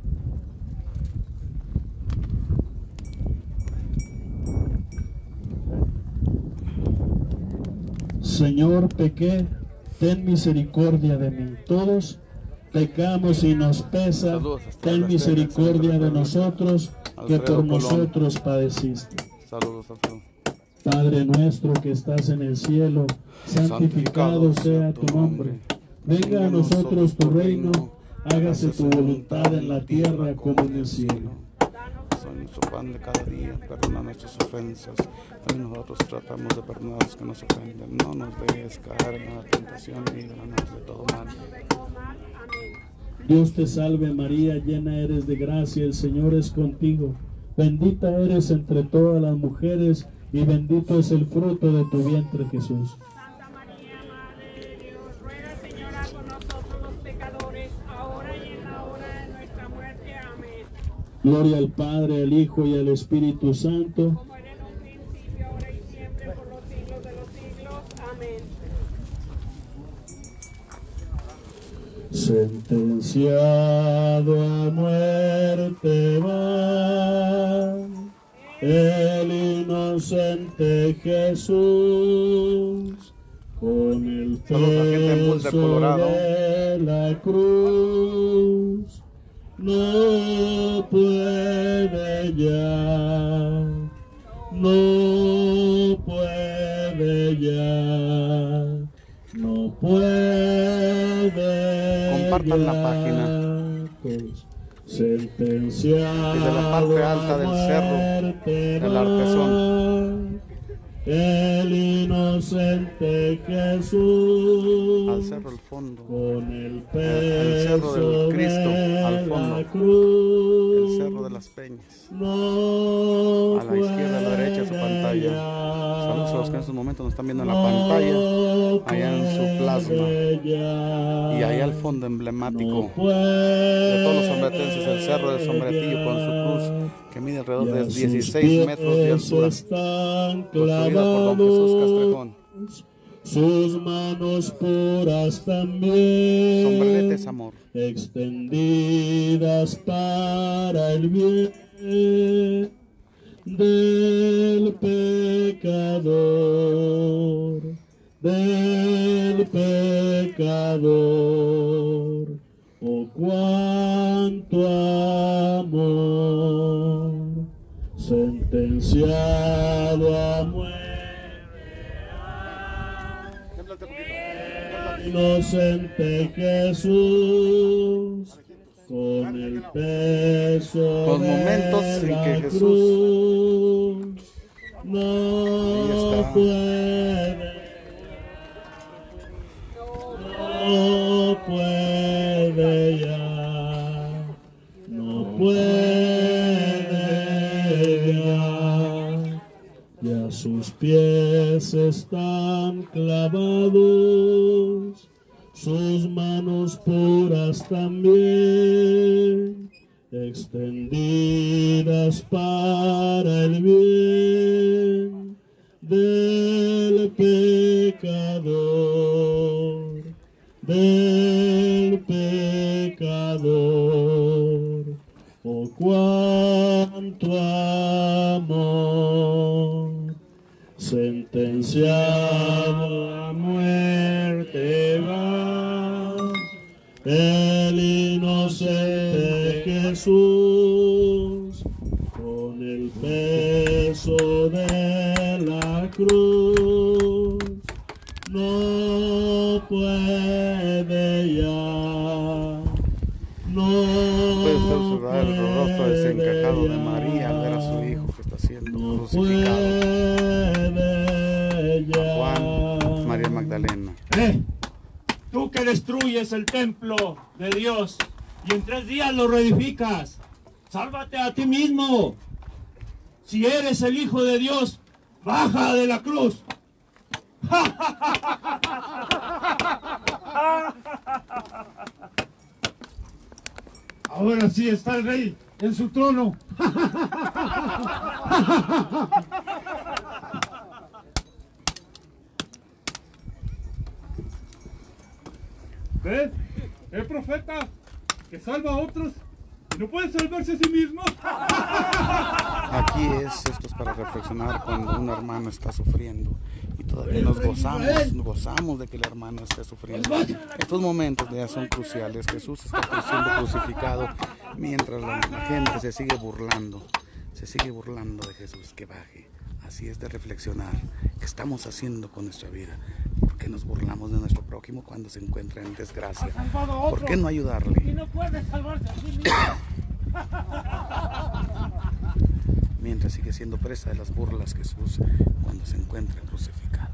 Señor, pequé, ten misericordia de mí. Todos pecamos y nos pesa. Ten misericordia de nosotros, que por nosotros padeciste. Saludos a todos. Padre nuestro que estás en el cielo, santificado sea tu nombre. Venga a nosotros tu reino, hágase tu voluntad en la tierra como en el cielo. Danos nuestro pan de cada día, perdona nuestras ofensas. También nosotros tratamos de perdonar a los que nos ofenden. No nos dejes caer en la tentación y líbranos de todo mal. Dios te salve María, llena eres de gracia, el Señor es contigo. Bendita eres entre todas las mujeres y bendito es el fruto de tu vientre, Jesús. Santa María, Madre de Dios, ruega, Señora, con nosotros los pecadores, ahora y en la hora de nuestra muerte. Amén. Gloria al Padre, al Hijo y al Espíritu Santo. Como era en un principio, ahora y siempre, por los siglos de los siglos. Amén. Sentenciado a muerte va el inocente Jesús, con el peso de la cruz, no puede ya, no puede ya, no puede. Compartan la página. Pues, sentenciado desde la parte alta del cerro del Artesón, el inocente Jesús, al cerro al fondo, con el el, el cerro del Cristo al fondo, cruz, el cerro de las Peñas, no a la izquierda, a la derecha su pantalla. Saludos a los que en estos momentos nos están viendo en la pantalla, allá en su plasma, y ahí al fondo emblemático de todos los sombretenses, el cerro del Sombretillo con su cruz que mide alrededor de dieciséis metros de altura, construida por don Jesús Castrejón. Sus manos puras también, Sombreretes amor, extendidas para el bien del pecador, del pecador. Oh, cuánto amor, sentenciado a muerte, inocente Jesús, con el peso los momentos de en la que Jesús cruz, no puede, no puede ya, no puede ya, ya sus pies están clavados, sus manos puras también, extendidas para el bien del pecador, del pecador. Oh, cuánto amor, sentenciado a muerte va el inocente Jesús, con el peso de la cruz, no puede ya, no puede usted observar el rostro desencajado de María al ver a su hijo que está siendo crucificado, a Juan, María Magdalena. ¿Eh? Tú que destruyes el templo de Dios y en tres días lo reedificas, sálvate a ti mismo. Si eres el Hijo de Dios, baja de la cruz. Ahora sí está el rey en su trono. ¿Ves? el profeta que salva a otros y no puede salvarse a sí mismo. Aquí es, esto es para reflexionar cuando un hermano está sufriendo y todavía nos gozamos, nos gozamos de que el hermano esté sufriendo. Estos momentos ya son cruciales. Jesús está siendo crucificado mientras la, la gente se sigue burlando, se sigue burlando de Jesús. Que baje. Así es de reflexionar. ¿Qué estamos haciendo con nuestra vida? ¿Por qué nos burlamos de nuestro prójimo cuando se encuentra en desgracia? ¿Por qué no ayudarle? Y no puede salvarse a sí mismo. Mientras sigue siendo presa de las burlas Jesús cuando se encuentra crucificado.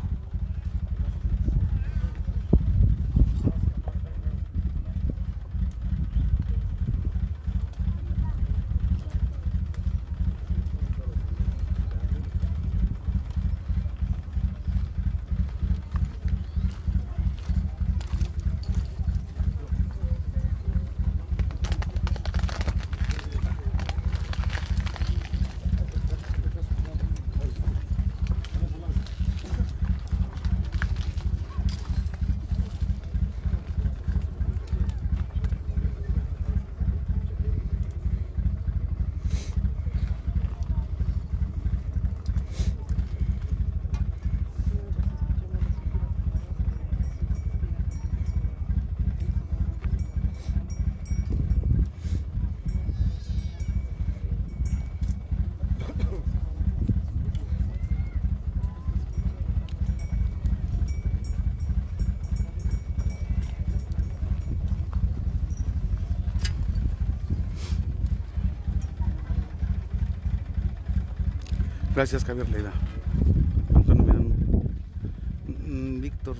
Gracias, Javier Leida. Antonio Mirano. Mm, Víctor,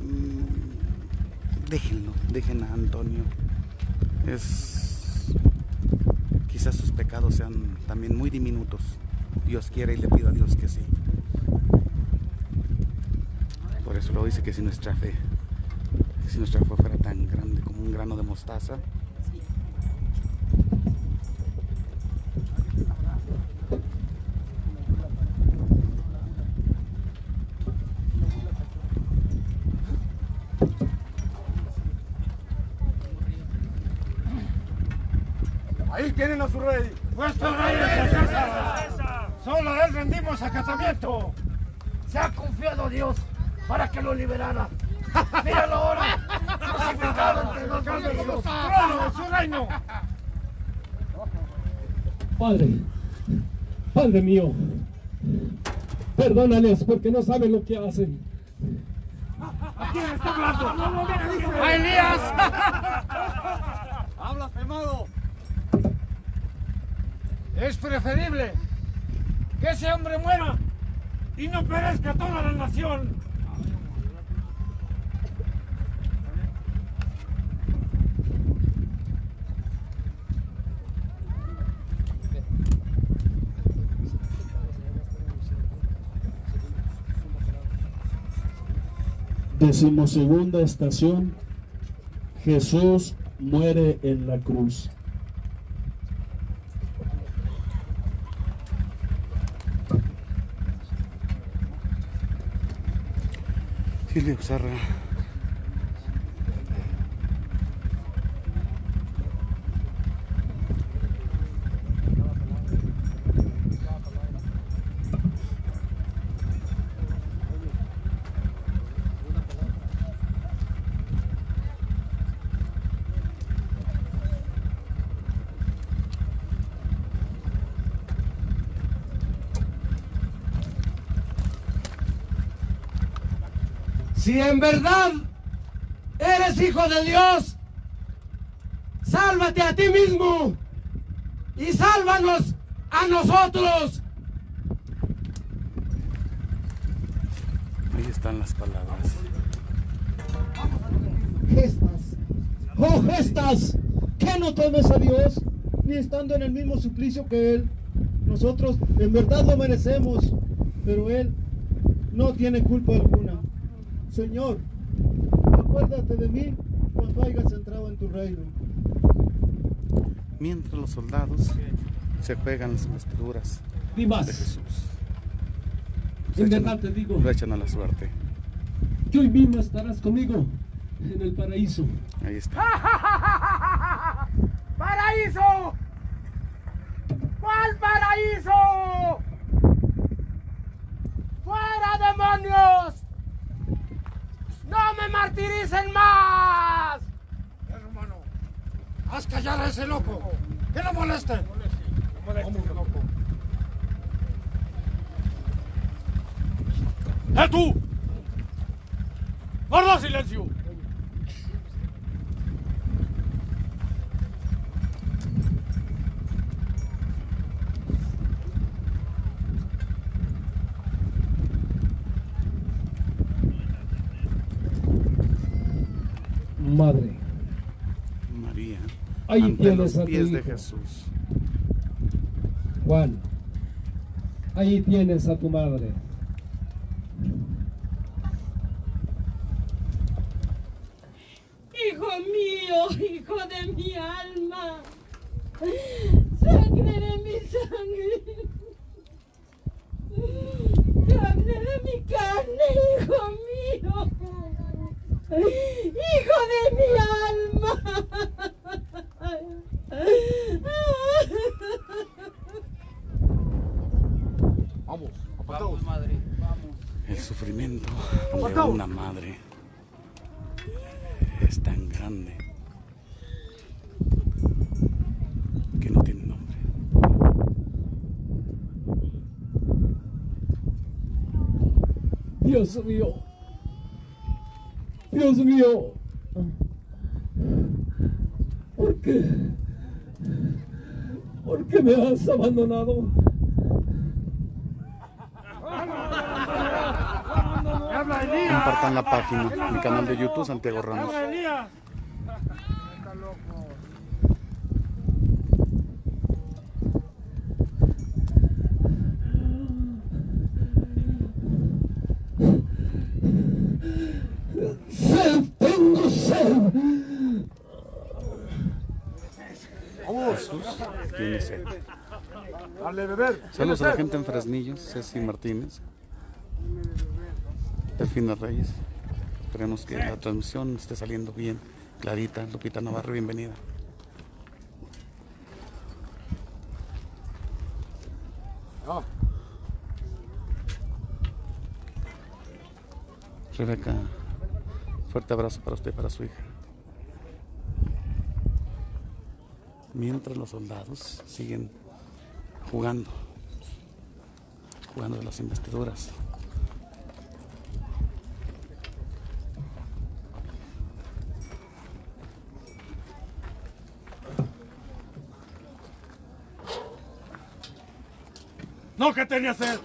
mm, déjenlo, dejen a Antonio. Es quizás sus pecados sean también muy diminutos. Dios quiere y le pido a Dios que sí. Por eso lo dice que si nuestra fe, si nuestra fe fuera tan grande como un grano de mostaza, Ahí tienen a su rey. Nuestro rey es César. Solo a él rendimos acatamiento. Se ha confiado a Dios para que lo liberara. Míralo ahora, crucificado entre los dos de Dios. ¡Trono de su reino! Padre, Padre mío, perdónales porque no saben lo que hacen. ¿A quién está hablando? ¡No lo dice! ¡A Elías! ¡Ha blasfemado! Es preferible que ese hombre muera y no perezca toda la nación. Decimosegunda estación. Jesús muere en la cruz. Silvia Pizarra. Si en verdad eres hijo de Dios, sálvate a ti mismo y sálvanos a nosotros. Ahí están las palabras. Gestas, oh gestas, ¿qué no temes a Dios? Ni estando en el mismo suplicio que Él. Nosotros en verdad lo merecemos, pero Él no tiene culpa alguna. Señor, acuérdate de mí cuando hayas entrado en tu reino. Mientras los soldados se pegan las vestiduras Ni más. de Jesús. En verdad te digo Lo echan a la suerte. que hoy mismo estarás conmigo en el paraíso. Ahí está. ¡Paraíso! ¿Cuál paraíso? ¡Fuera, demonios! ¡No me martiricen más! Hermano, haz callar a ese loco. Que no moleste. No moleste, loco. ¡Eh, tú! ¡Guarda silencio! Madre, María, ahí ante tienes los a tu pies de hijo. Jesús. Juan, ahí tienes a tu madre. Hijo mío, hijo de mi alma, sangre de mi sangre, carne de mi carne, hijo mío, hijo de mi alma. Vamos, vamos, madre. Vamos. El sufrimiento de una madre es tan grande que no tiene nombre. Dios mío, Dios mío, ¿por qué? ¿Por qué me has abandonado? Compartan la página, mi canal de YouTube, Santiago Ramos. ¡Sed! ¡Tengo sed! Jesús tiene sed. Dale, beber. Saludos a la gente en Fresnillo, Ceci Martínez, Delfina Reyes. Esperemos que la transmisión esté saliendo bien, clarita. Lupita Navarro, bienvenida. No. Rebeca, fuerte abrazo para usted y para su hija. Mientras los soldados siguen jugando, jugando de las investiduras. No, que tenía sed.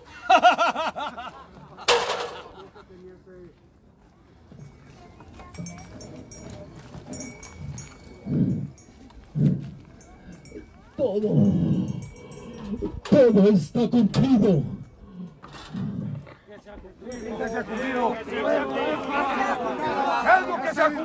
Todo, todo está cumplido. ¿Qué se ha cumplido? Es lo que se ha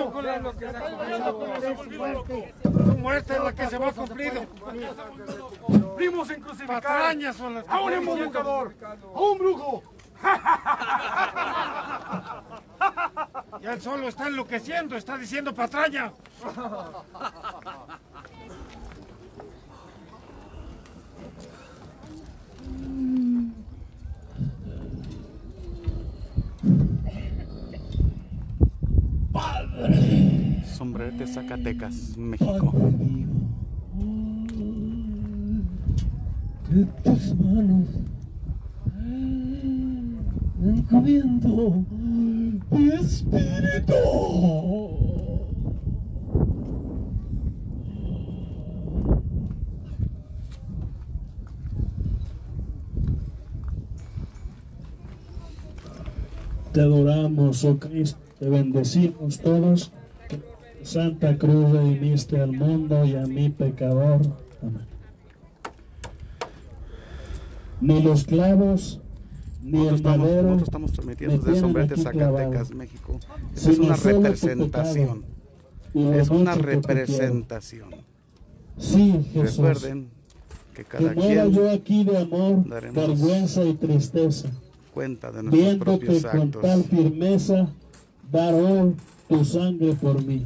cumplido. Tu muerte es la que se va a cumplir. Vimos en crucificar patrañas son las a un embaucador, a un brujo. Ya él solo está enloqueciendo, está diciendo patraña. Sombrerete, Zacatecas, México. De tus manos encomiendo mi espíritu. Te adoramos, oh Cristo, te bendecimos todos. Santa Cruz, redimiste al mundo y a mi pecador. Amén. Ni los clavos, ni Nosotros el estamos, madero. nosotros estamos transmitiendo desde Sombrerete, Zacatecas, México. Esta es Sino una solo tu representación. pecado, y lo Es una mucho que te representación. Sí, Jesús. Recuerden que Que cada muera yo quien aquí de amor, daremos vergüenza y tristeza, cuenta de nuestros viéndote propios con actos. tal firmeza, dar hoy tu sangre por mí.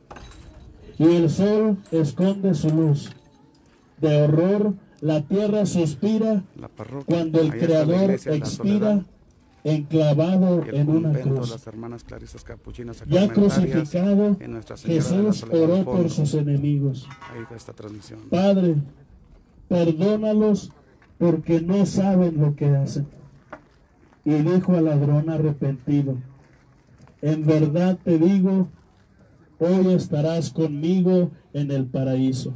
Y el sol esconde su luz. De horror la tierra suspira La parroquia, cuando el ahí está la Creador iglesia de la expira Soledad, enclavado y el en una convento de cruz. las hermanas Clarisas Capuchinas Ya Sacramentarias crucificado, en Nuestra Señora de la Jesús Soledad al oró por fondo. sus enemigos. Ahí está esta transmisión. Padre, perdónalos porque no saben lo que hacen. Y dijo al ladrón arrepentido: en verdad te digo, hoy estarás conmigo en el paraíso.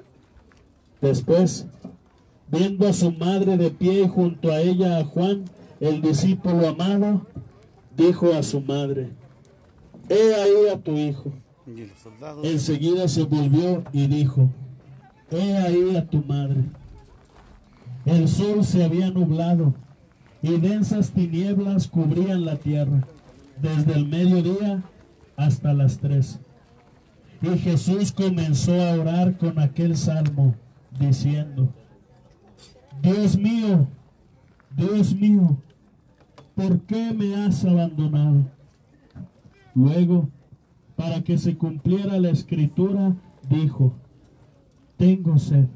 Después, viendo a su madre de pie y junto a ella a Juan, el discípulo amado, dijo a su madre: he ahí a tu hijo. Y los soldados, Enseguida se volvió y dijo: he ahí a tu madre. El sol se había nublado y densas tinieblas cubrían la tierra, desde el mediodía hasta las tres. Y Jesús comenzó a orar con aquel salmo, diciendo: Dios mío, Dios mío, ¿por qué me has abandonado? Luego, para que se cumpliera la escritura, dijo: tengo sed.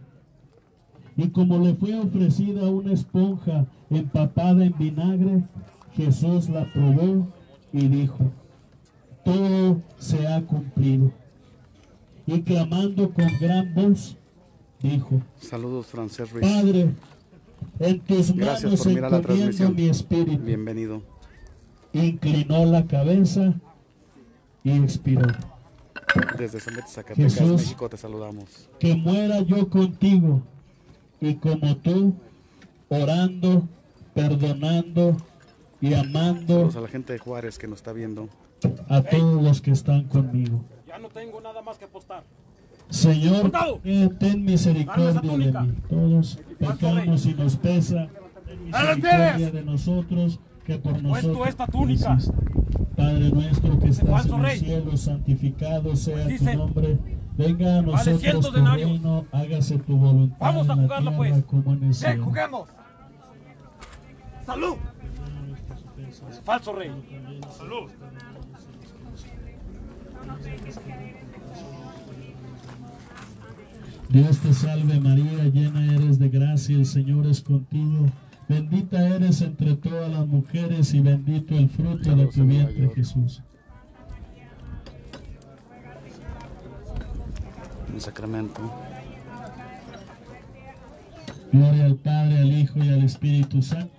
Y como le fue ofrecida una esponja empapada en vinagre, Jesús la probó y dijo: todo se ha cumplido. Y clamando con gran voz, dijo: saludos, Francés Ruiz. Padre, en tus Gracias manos por mirar la encomiendo transmisión. mi espíritu. Bienvenido. Inclinó la cabeza y expiró. Desde Zametes, Zacatecas, Jesús, México, te saludamos. Que muera yo contigo, y como tú, orando, perdonando y amando Saludos a la gente de Juárez que nos está viendo. a todos los que están conmigo. Ya no tengo nada más que apostar. Señor, eh, ten misericordia Dame esa de túnica. mí. Todos pecamos y nos pesa. Ten misericordia de nosotros, que por Puesto nosotros esta túnica. hiciste. Padre nuestro que estás falso en el rey. cielo, santificado sea Pues tu dicen, nombre. Venga a vale nosotros cientos tu denarios. reino, hágase tu voluntad Vamos a en la jugarla, tierra pues. como en el ¡Eh, cielo. juguemos! ¡Salud! Falso rey. ¡Salud! Dios te salve María, llena eres de gracia, el Señor es contigo. Bendita eres entre todas las mujeres y bendito el fruto de tu vientre, Jesús. En Sacramento. Gloria al Padre, al Hijo y al Espíritu Santo.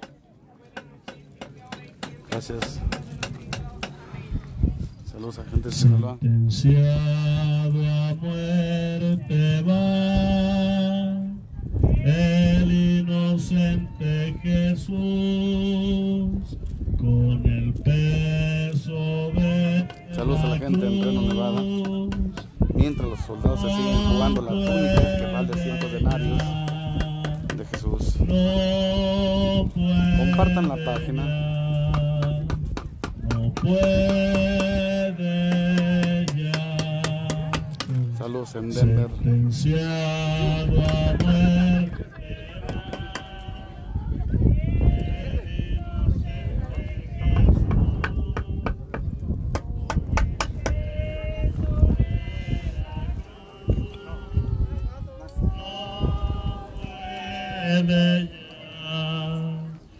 Gracias. Saludos a gente de Sinaloa. Sentenciado a muerte va el inocente Jesús con el peso de Saludos a la gente en Reno, Nevada. Mientras los soldados se siguen jugando la túnica que vale cientos denarios de Jesús. Compartan la página. No puede ya. Saludos en Denver. Sentenciado a muerte. Puede ya,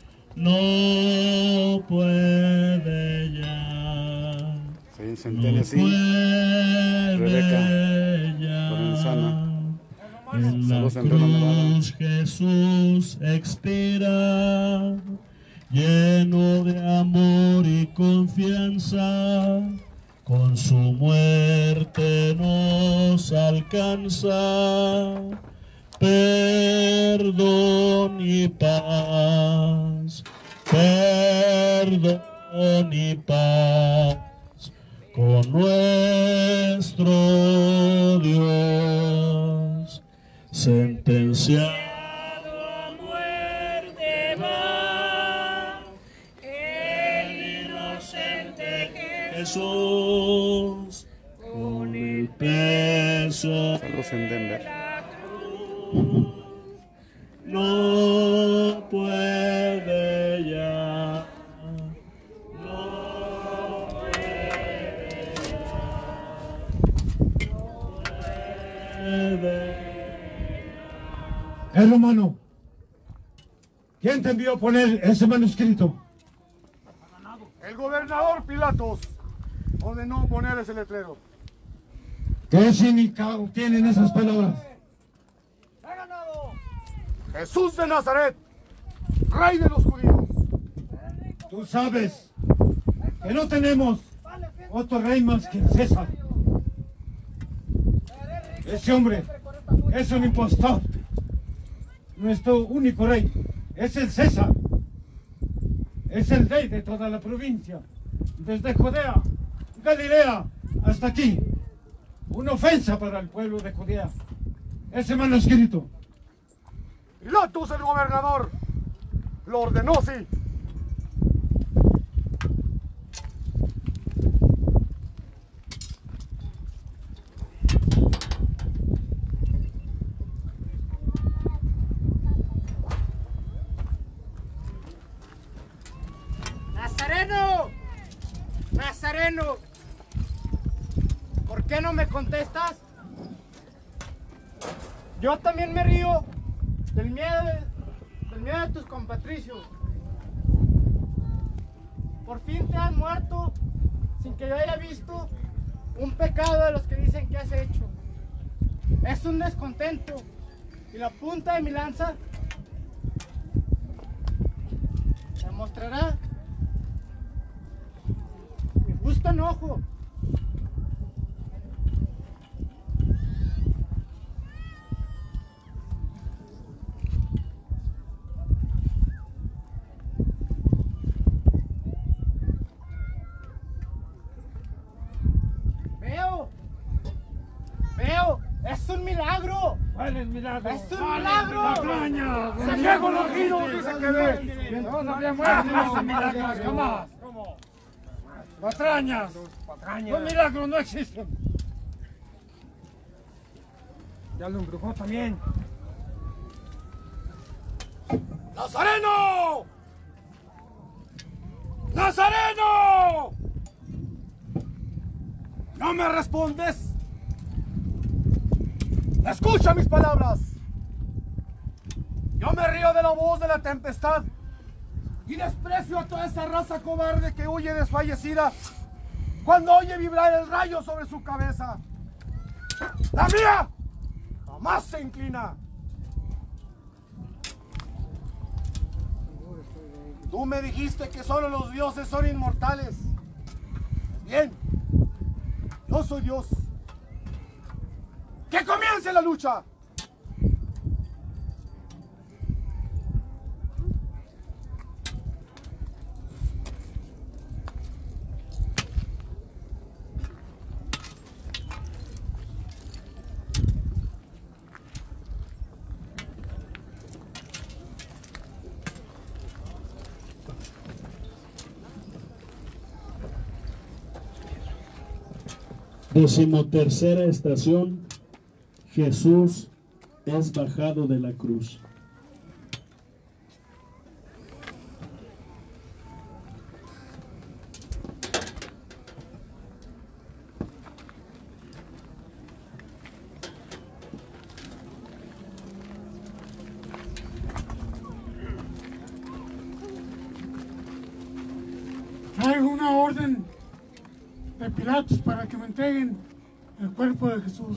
no puede ya. Seguir Centelia, sí. Puede Rebeca ya. Lorenzana. En la Saludos en Reno, Nevada. cruz Jesús expira, lleno de amor y confianza, con su muerte nos alcanza perdón y paz, perdón y paz con nuestro Dios. Sentenciado a muerte va el inocente Jesús con el peso. Saludos en Denver. No puede ya. No puede Eh, Romano, ¿quién te envió a poner ese manuscrito? El gobernador Pilatos ordenó poner ese letrero. ¿Qué significado tienen esas palabras? Jesús de Nazaret, rey de los judíos. Tú sabes que no tenemos otro rey más que César. Ese hombre es un impostor. Nuestro único rey es el César. Es el rey de toda la provincia, desde Judea, Galilea, hasta aquí. Una ofensa para el pueblo de Judea. Ese manuscrito. Pilatos, el gobernador, lo ordenó, sí. ¡Nazareno! ¡Nazareno! ¿Por qué no me contestas? Yo también me río del miedo de, del miedo de tus compatricios. Por fin te has muerto sin que yo haya visto un pecado de los que dicen que has hecho. Es un descontento y la punta de mi lanza demostrará mi justo enojo. Veo, veo, es un milagro. ¿Cuál es el milagro? ¡Es un milagro! ¡Patraña! Santiago los giros dice que ve. No, no había muerto. Milagros, jamás. Patrañas. Los milagros no existen. Ya lo embrujó también. ¡Nazareno! ¡Nazareno! ¿No me respondes? Escucha mis palabras. Yo me río de la voz de la tempestad y desprecio a toda esa raza cobarde que huye desfallecida cuando oye vibrar el rayo sobre su cabeza. La mía jamás se inclina. Tú me dijiste que solo los dioses son inmortales. Bien, yo soy Dios. ¡Que comience la lucha! Decimotercera estación. Jesús es bajado de la cruz. Traigo una orden de Pilatos para que me entreguen el cuerpo de Jesús.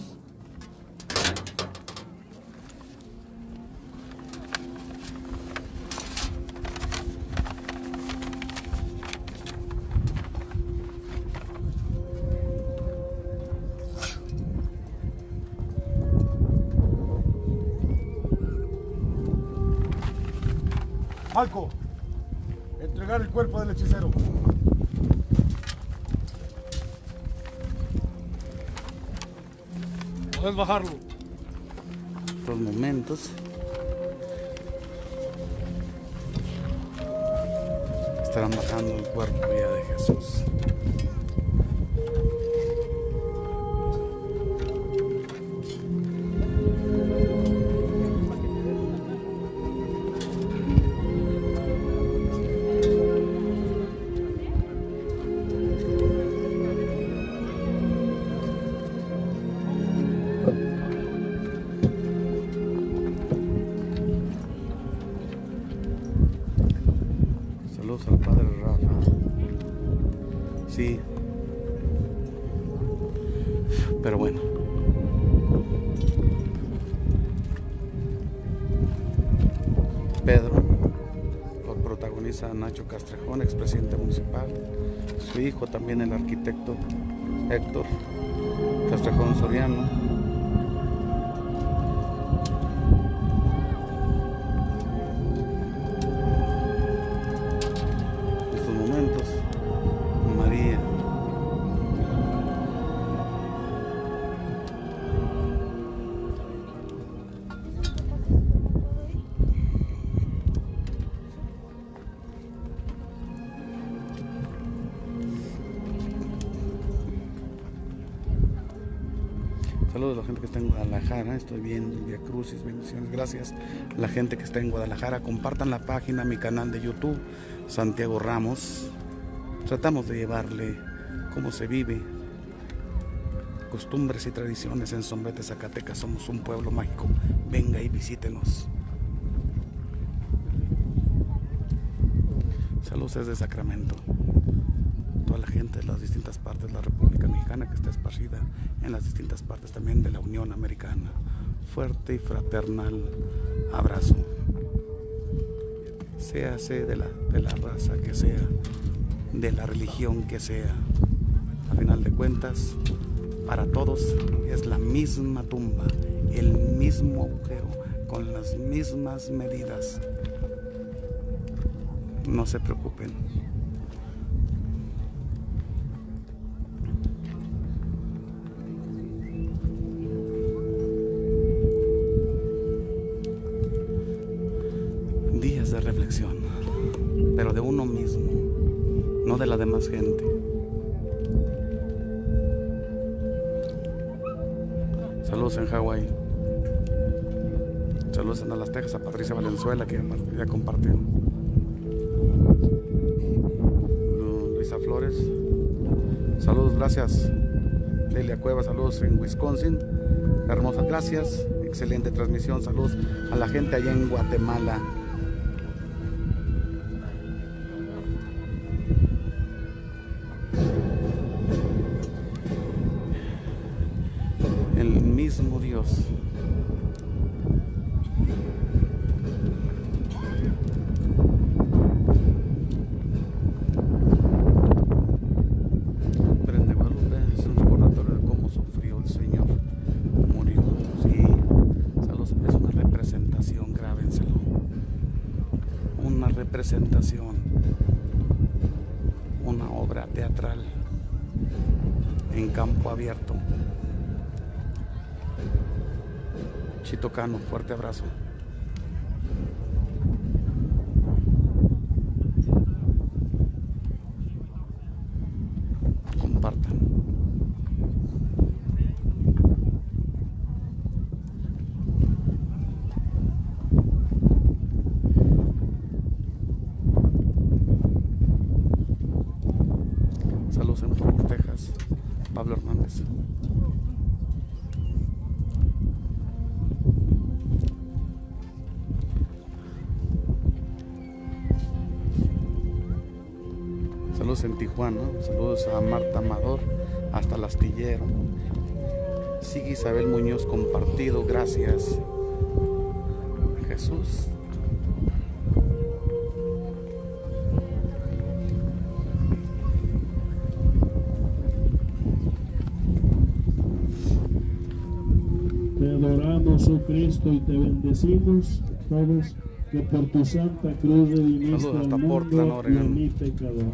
Malco, entregar el cuerpo del hechicero. Puedes bajarlo. Estos momentos estarán bajando el cuerpo ya de Jesús. Sí. Pero bueno. Pedro lo protagoniza a Nacho Castrejón, expresidente municipal. Su hijo también, el arquitecto Héctor Castrejón Soriano. En estos momentos, María. Saludos a la gente que está en Guadalajara, estoy viendo Vía Crucis, bendiciones, gracias a la gente que está en Guadalajara. Compartan la página, mi canal de YouTube, Santiago Ramos. Tratamos de llevarle cómo se vive, costumbres y tradiciones en Sombrete, Zacatecas. Somos un pueblo mágico, venga y visítenos. Saludos desde Sacramento. Toda la gente de las distintas partes de la República Mexicana que está esparcida en las distintas partes también de la Unión Americana. Fuerte y fraternal abrazo. Séase de la, de la raza que sea, de la religión que sea. A final de cuentas, para todos es la misma tumba, el mismo agujero, con las mismas medidas. No se preocupen. Días de reflexión, pero de uno mismo, no de la demás gente. Saludos en Hawái. Saludos en Las Tejas a Patricia Valenzuela, que ya compartió. Luisa Flores. Saludos, gracias. Lelia Cueva, saludos en Wisconsin. Hermosas, gracias. Excelente transmisión. Saludos a la gente allá en Guatemala. El mismo Dios. Prende Guadalupe es un recordatorio de cómo sufrió el Señor. Murió. Sí. Saludos. Es una representación, grábenselo. Una representación. Una obra teatral en campo abierto. Chito Cano, fuerte abrazo. Compartan. Saludos en Fort Worth, Texas. Pablo Hernández. Saludos en Tijuana, saludos a Marta Amador, hasta el Astillero. Sigue Isabel Muñoz compartido, gracias. Jesús. Te adoramos, oh Cristo, y te bendecimos todos, que por tu santa cruz redimiste al mundo Portland, y a mi pecador.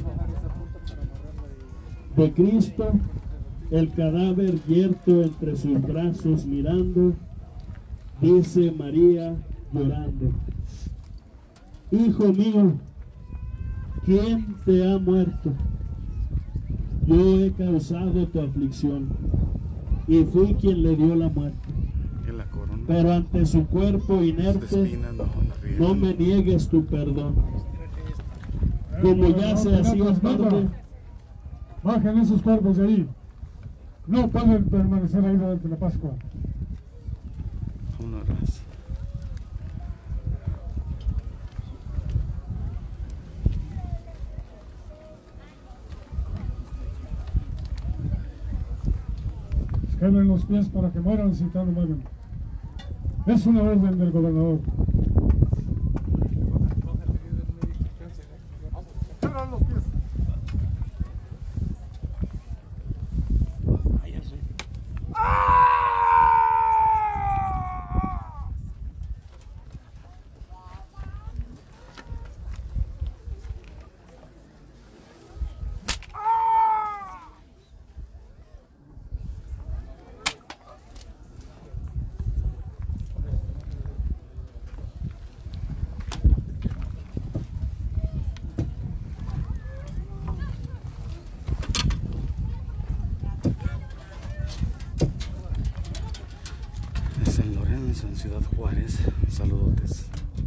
De Cristo, el cadáver yerto entre sus brazos mirando, dice María llorando: Hijo mío, ¿quién te ha muerto? Yo he causado tu aflicción y fui quien le dio la muerte. Pero ante su cuerpo inerte, no me niegues tu perdón. Como ya se hacía tarde, bajen esos cuerpos de ahí. No pueden permanecer ahí durante la Pascua. Una raza. quemen los pies para que mueran si tal mueren. Es una orden del gobernador. Quemen los pies. San Lorenzo, en Ciudad Juárez. Saludotes.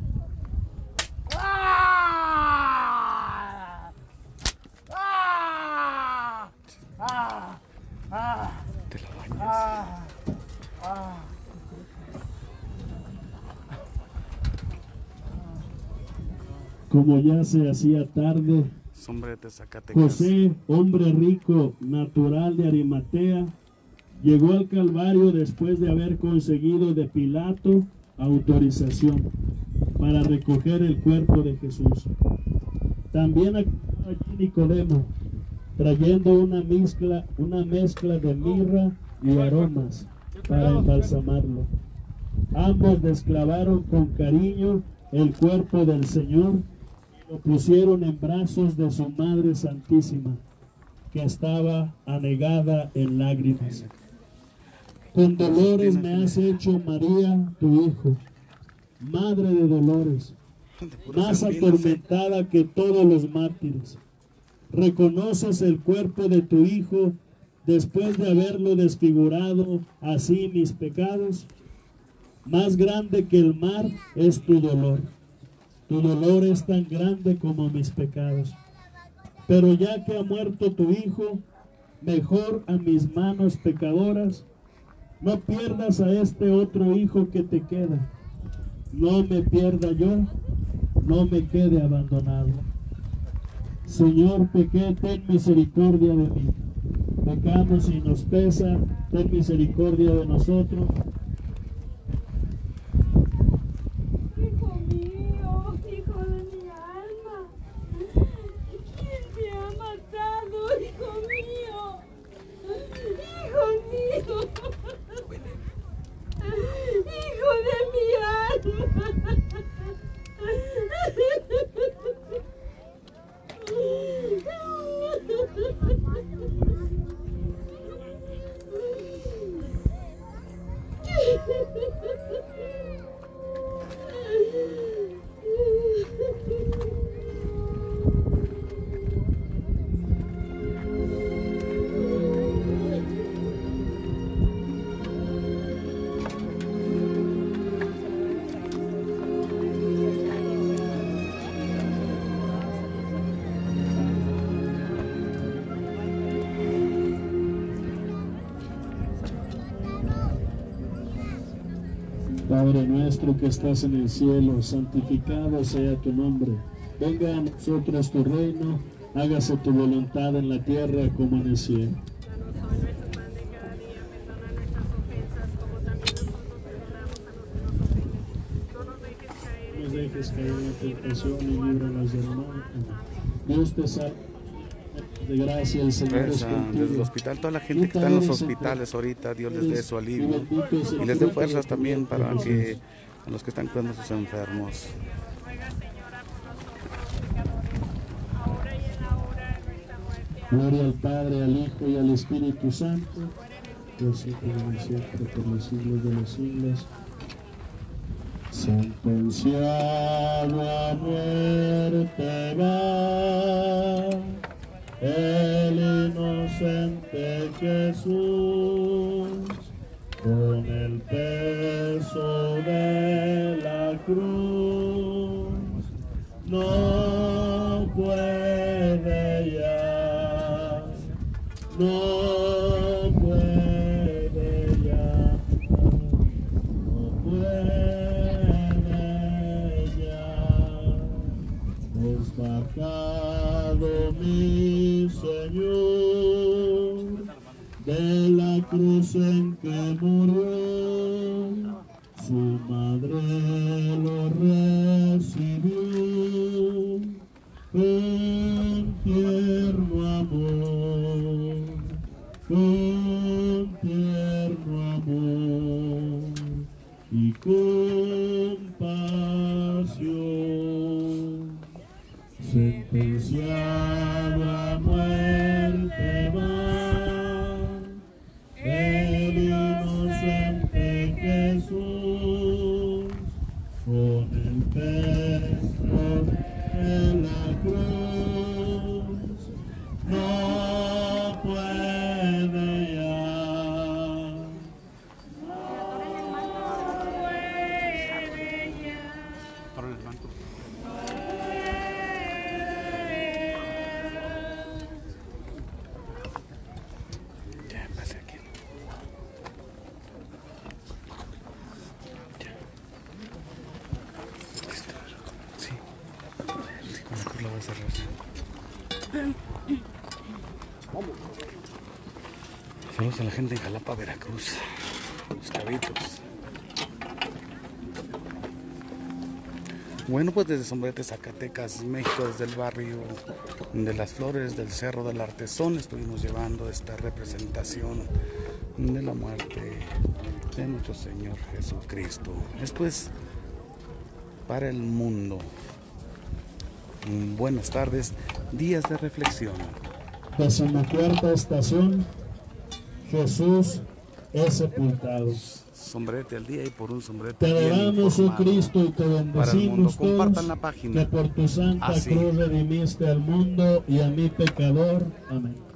¡Ah! ¡Ah! ¡Ah! ¡Ah! Te la bañas. ¡Ah! ¡Ah! Como ya se hacía tarde, Hombre de Zacatecas. José, hombre rico, natural de Arimatea, llegó al Calvario después de haber conseguido de Pilato autorización para recoger el cuerpo de Jesús. También aquí Nicodemo, trayendo una mezcla, una mezcla de mirra y aromas para embalsamarlo. Ambos desclavaron con cariño el cuerpo del Señor y lo pusieron en brazos de su Madre Santísima, que estaba anegada en lágrimas. Con dolores me has hecho, María, tu hijo, madre de dolores, más atormentada que todos los mártires. Reconoces el cuerpo de tu hijo después de haberlo desfigurado así mis pecados. Más grande que el mar es tu dolor. Tu dolor es tan grande como mis pecados. Pero ya que ha muerto tu hijo, mejor a mis manos pecadoras, no pierdas a este otro hijo que te queda. No me pierda yo, no me quede abandonado. Señor, pequé, ten misericordia de mí. Pecamos y nos pesa, ten misericordia de nosotros. Hijo mío, hijo de mi alma, ¿quién te ha matado, hijo mío? Hijo mío, hijo de mi alma. Padre nuestro que estás en el cielo, santificado sea tu nombre. Venga a nosotros tu reino, hágase tu voluntad en la tierra como en el cielo. Danos hoy nuestro pan de cada día, perdona nuestras ofensas, como también nosotros perdonamos a los que nos ofenden. No nos dejes caer No en nos dejes caer en tentación y líbranos del mal. Dios te salve, de gracia, el Señor es Reza contigo. desde el hospital, toda la gente que está en los hospitales ahorita, Dios les dé su alivio y les dé fuerzas también para que a los que están cuidando a sus enfermos. Ruega, Señora, por nosotros los pecadores, ahora y en la hora de nuestra muerte. Gloria al Padre, al Hijo y al Espíritu Santo, Dios y por siempre, por los siglos de los siglos. Sentenciado a muerte va el inocente Jesús, con el peso de la cruz, no puede ya, no puede ya, no puede ya, es bajado mi Señor de la la cruz en que murió, su madre lo recibió con tierno amor, con tierno amor y compasión. Sentenciado a muerte va el inocente Jesús, con el peso de la cruz no puede ya. Saludos a la gente de Jalapa, Veracruz, los chavitos. Bueno, pues desde Sombrerete, Zacatecas, México, desde el barrio de Las Flores, del Cerro del Artesón, estuvimos llevando esta representación de la muerte de nuestro Señor Jesucristo. Esto es para el mundo. Buenas tardes, días de reflexión. Decimocuarta estación, Jesús es sepultado. Sombrerete al día y por un sombrerete te bien adoramos, oh Cristo, y te bendecimos todos, compartan la página. que por tu santa Así. cruz redimiste al mundo y a mi pecador. Amén.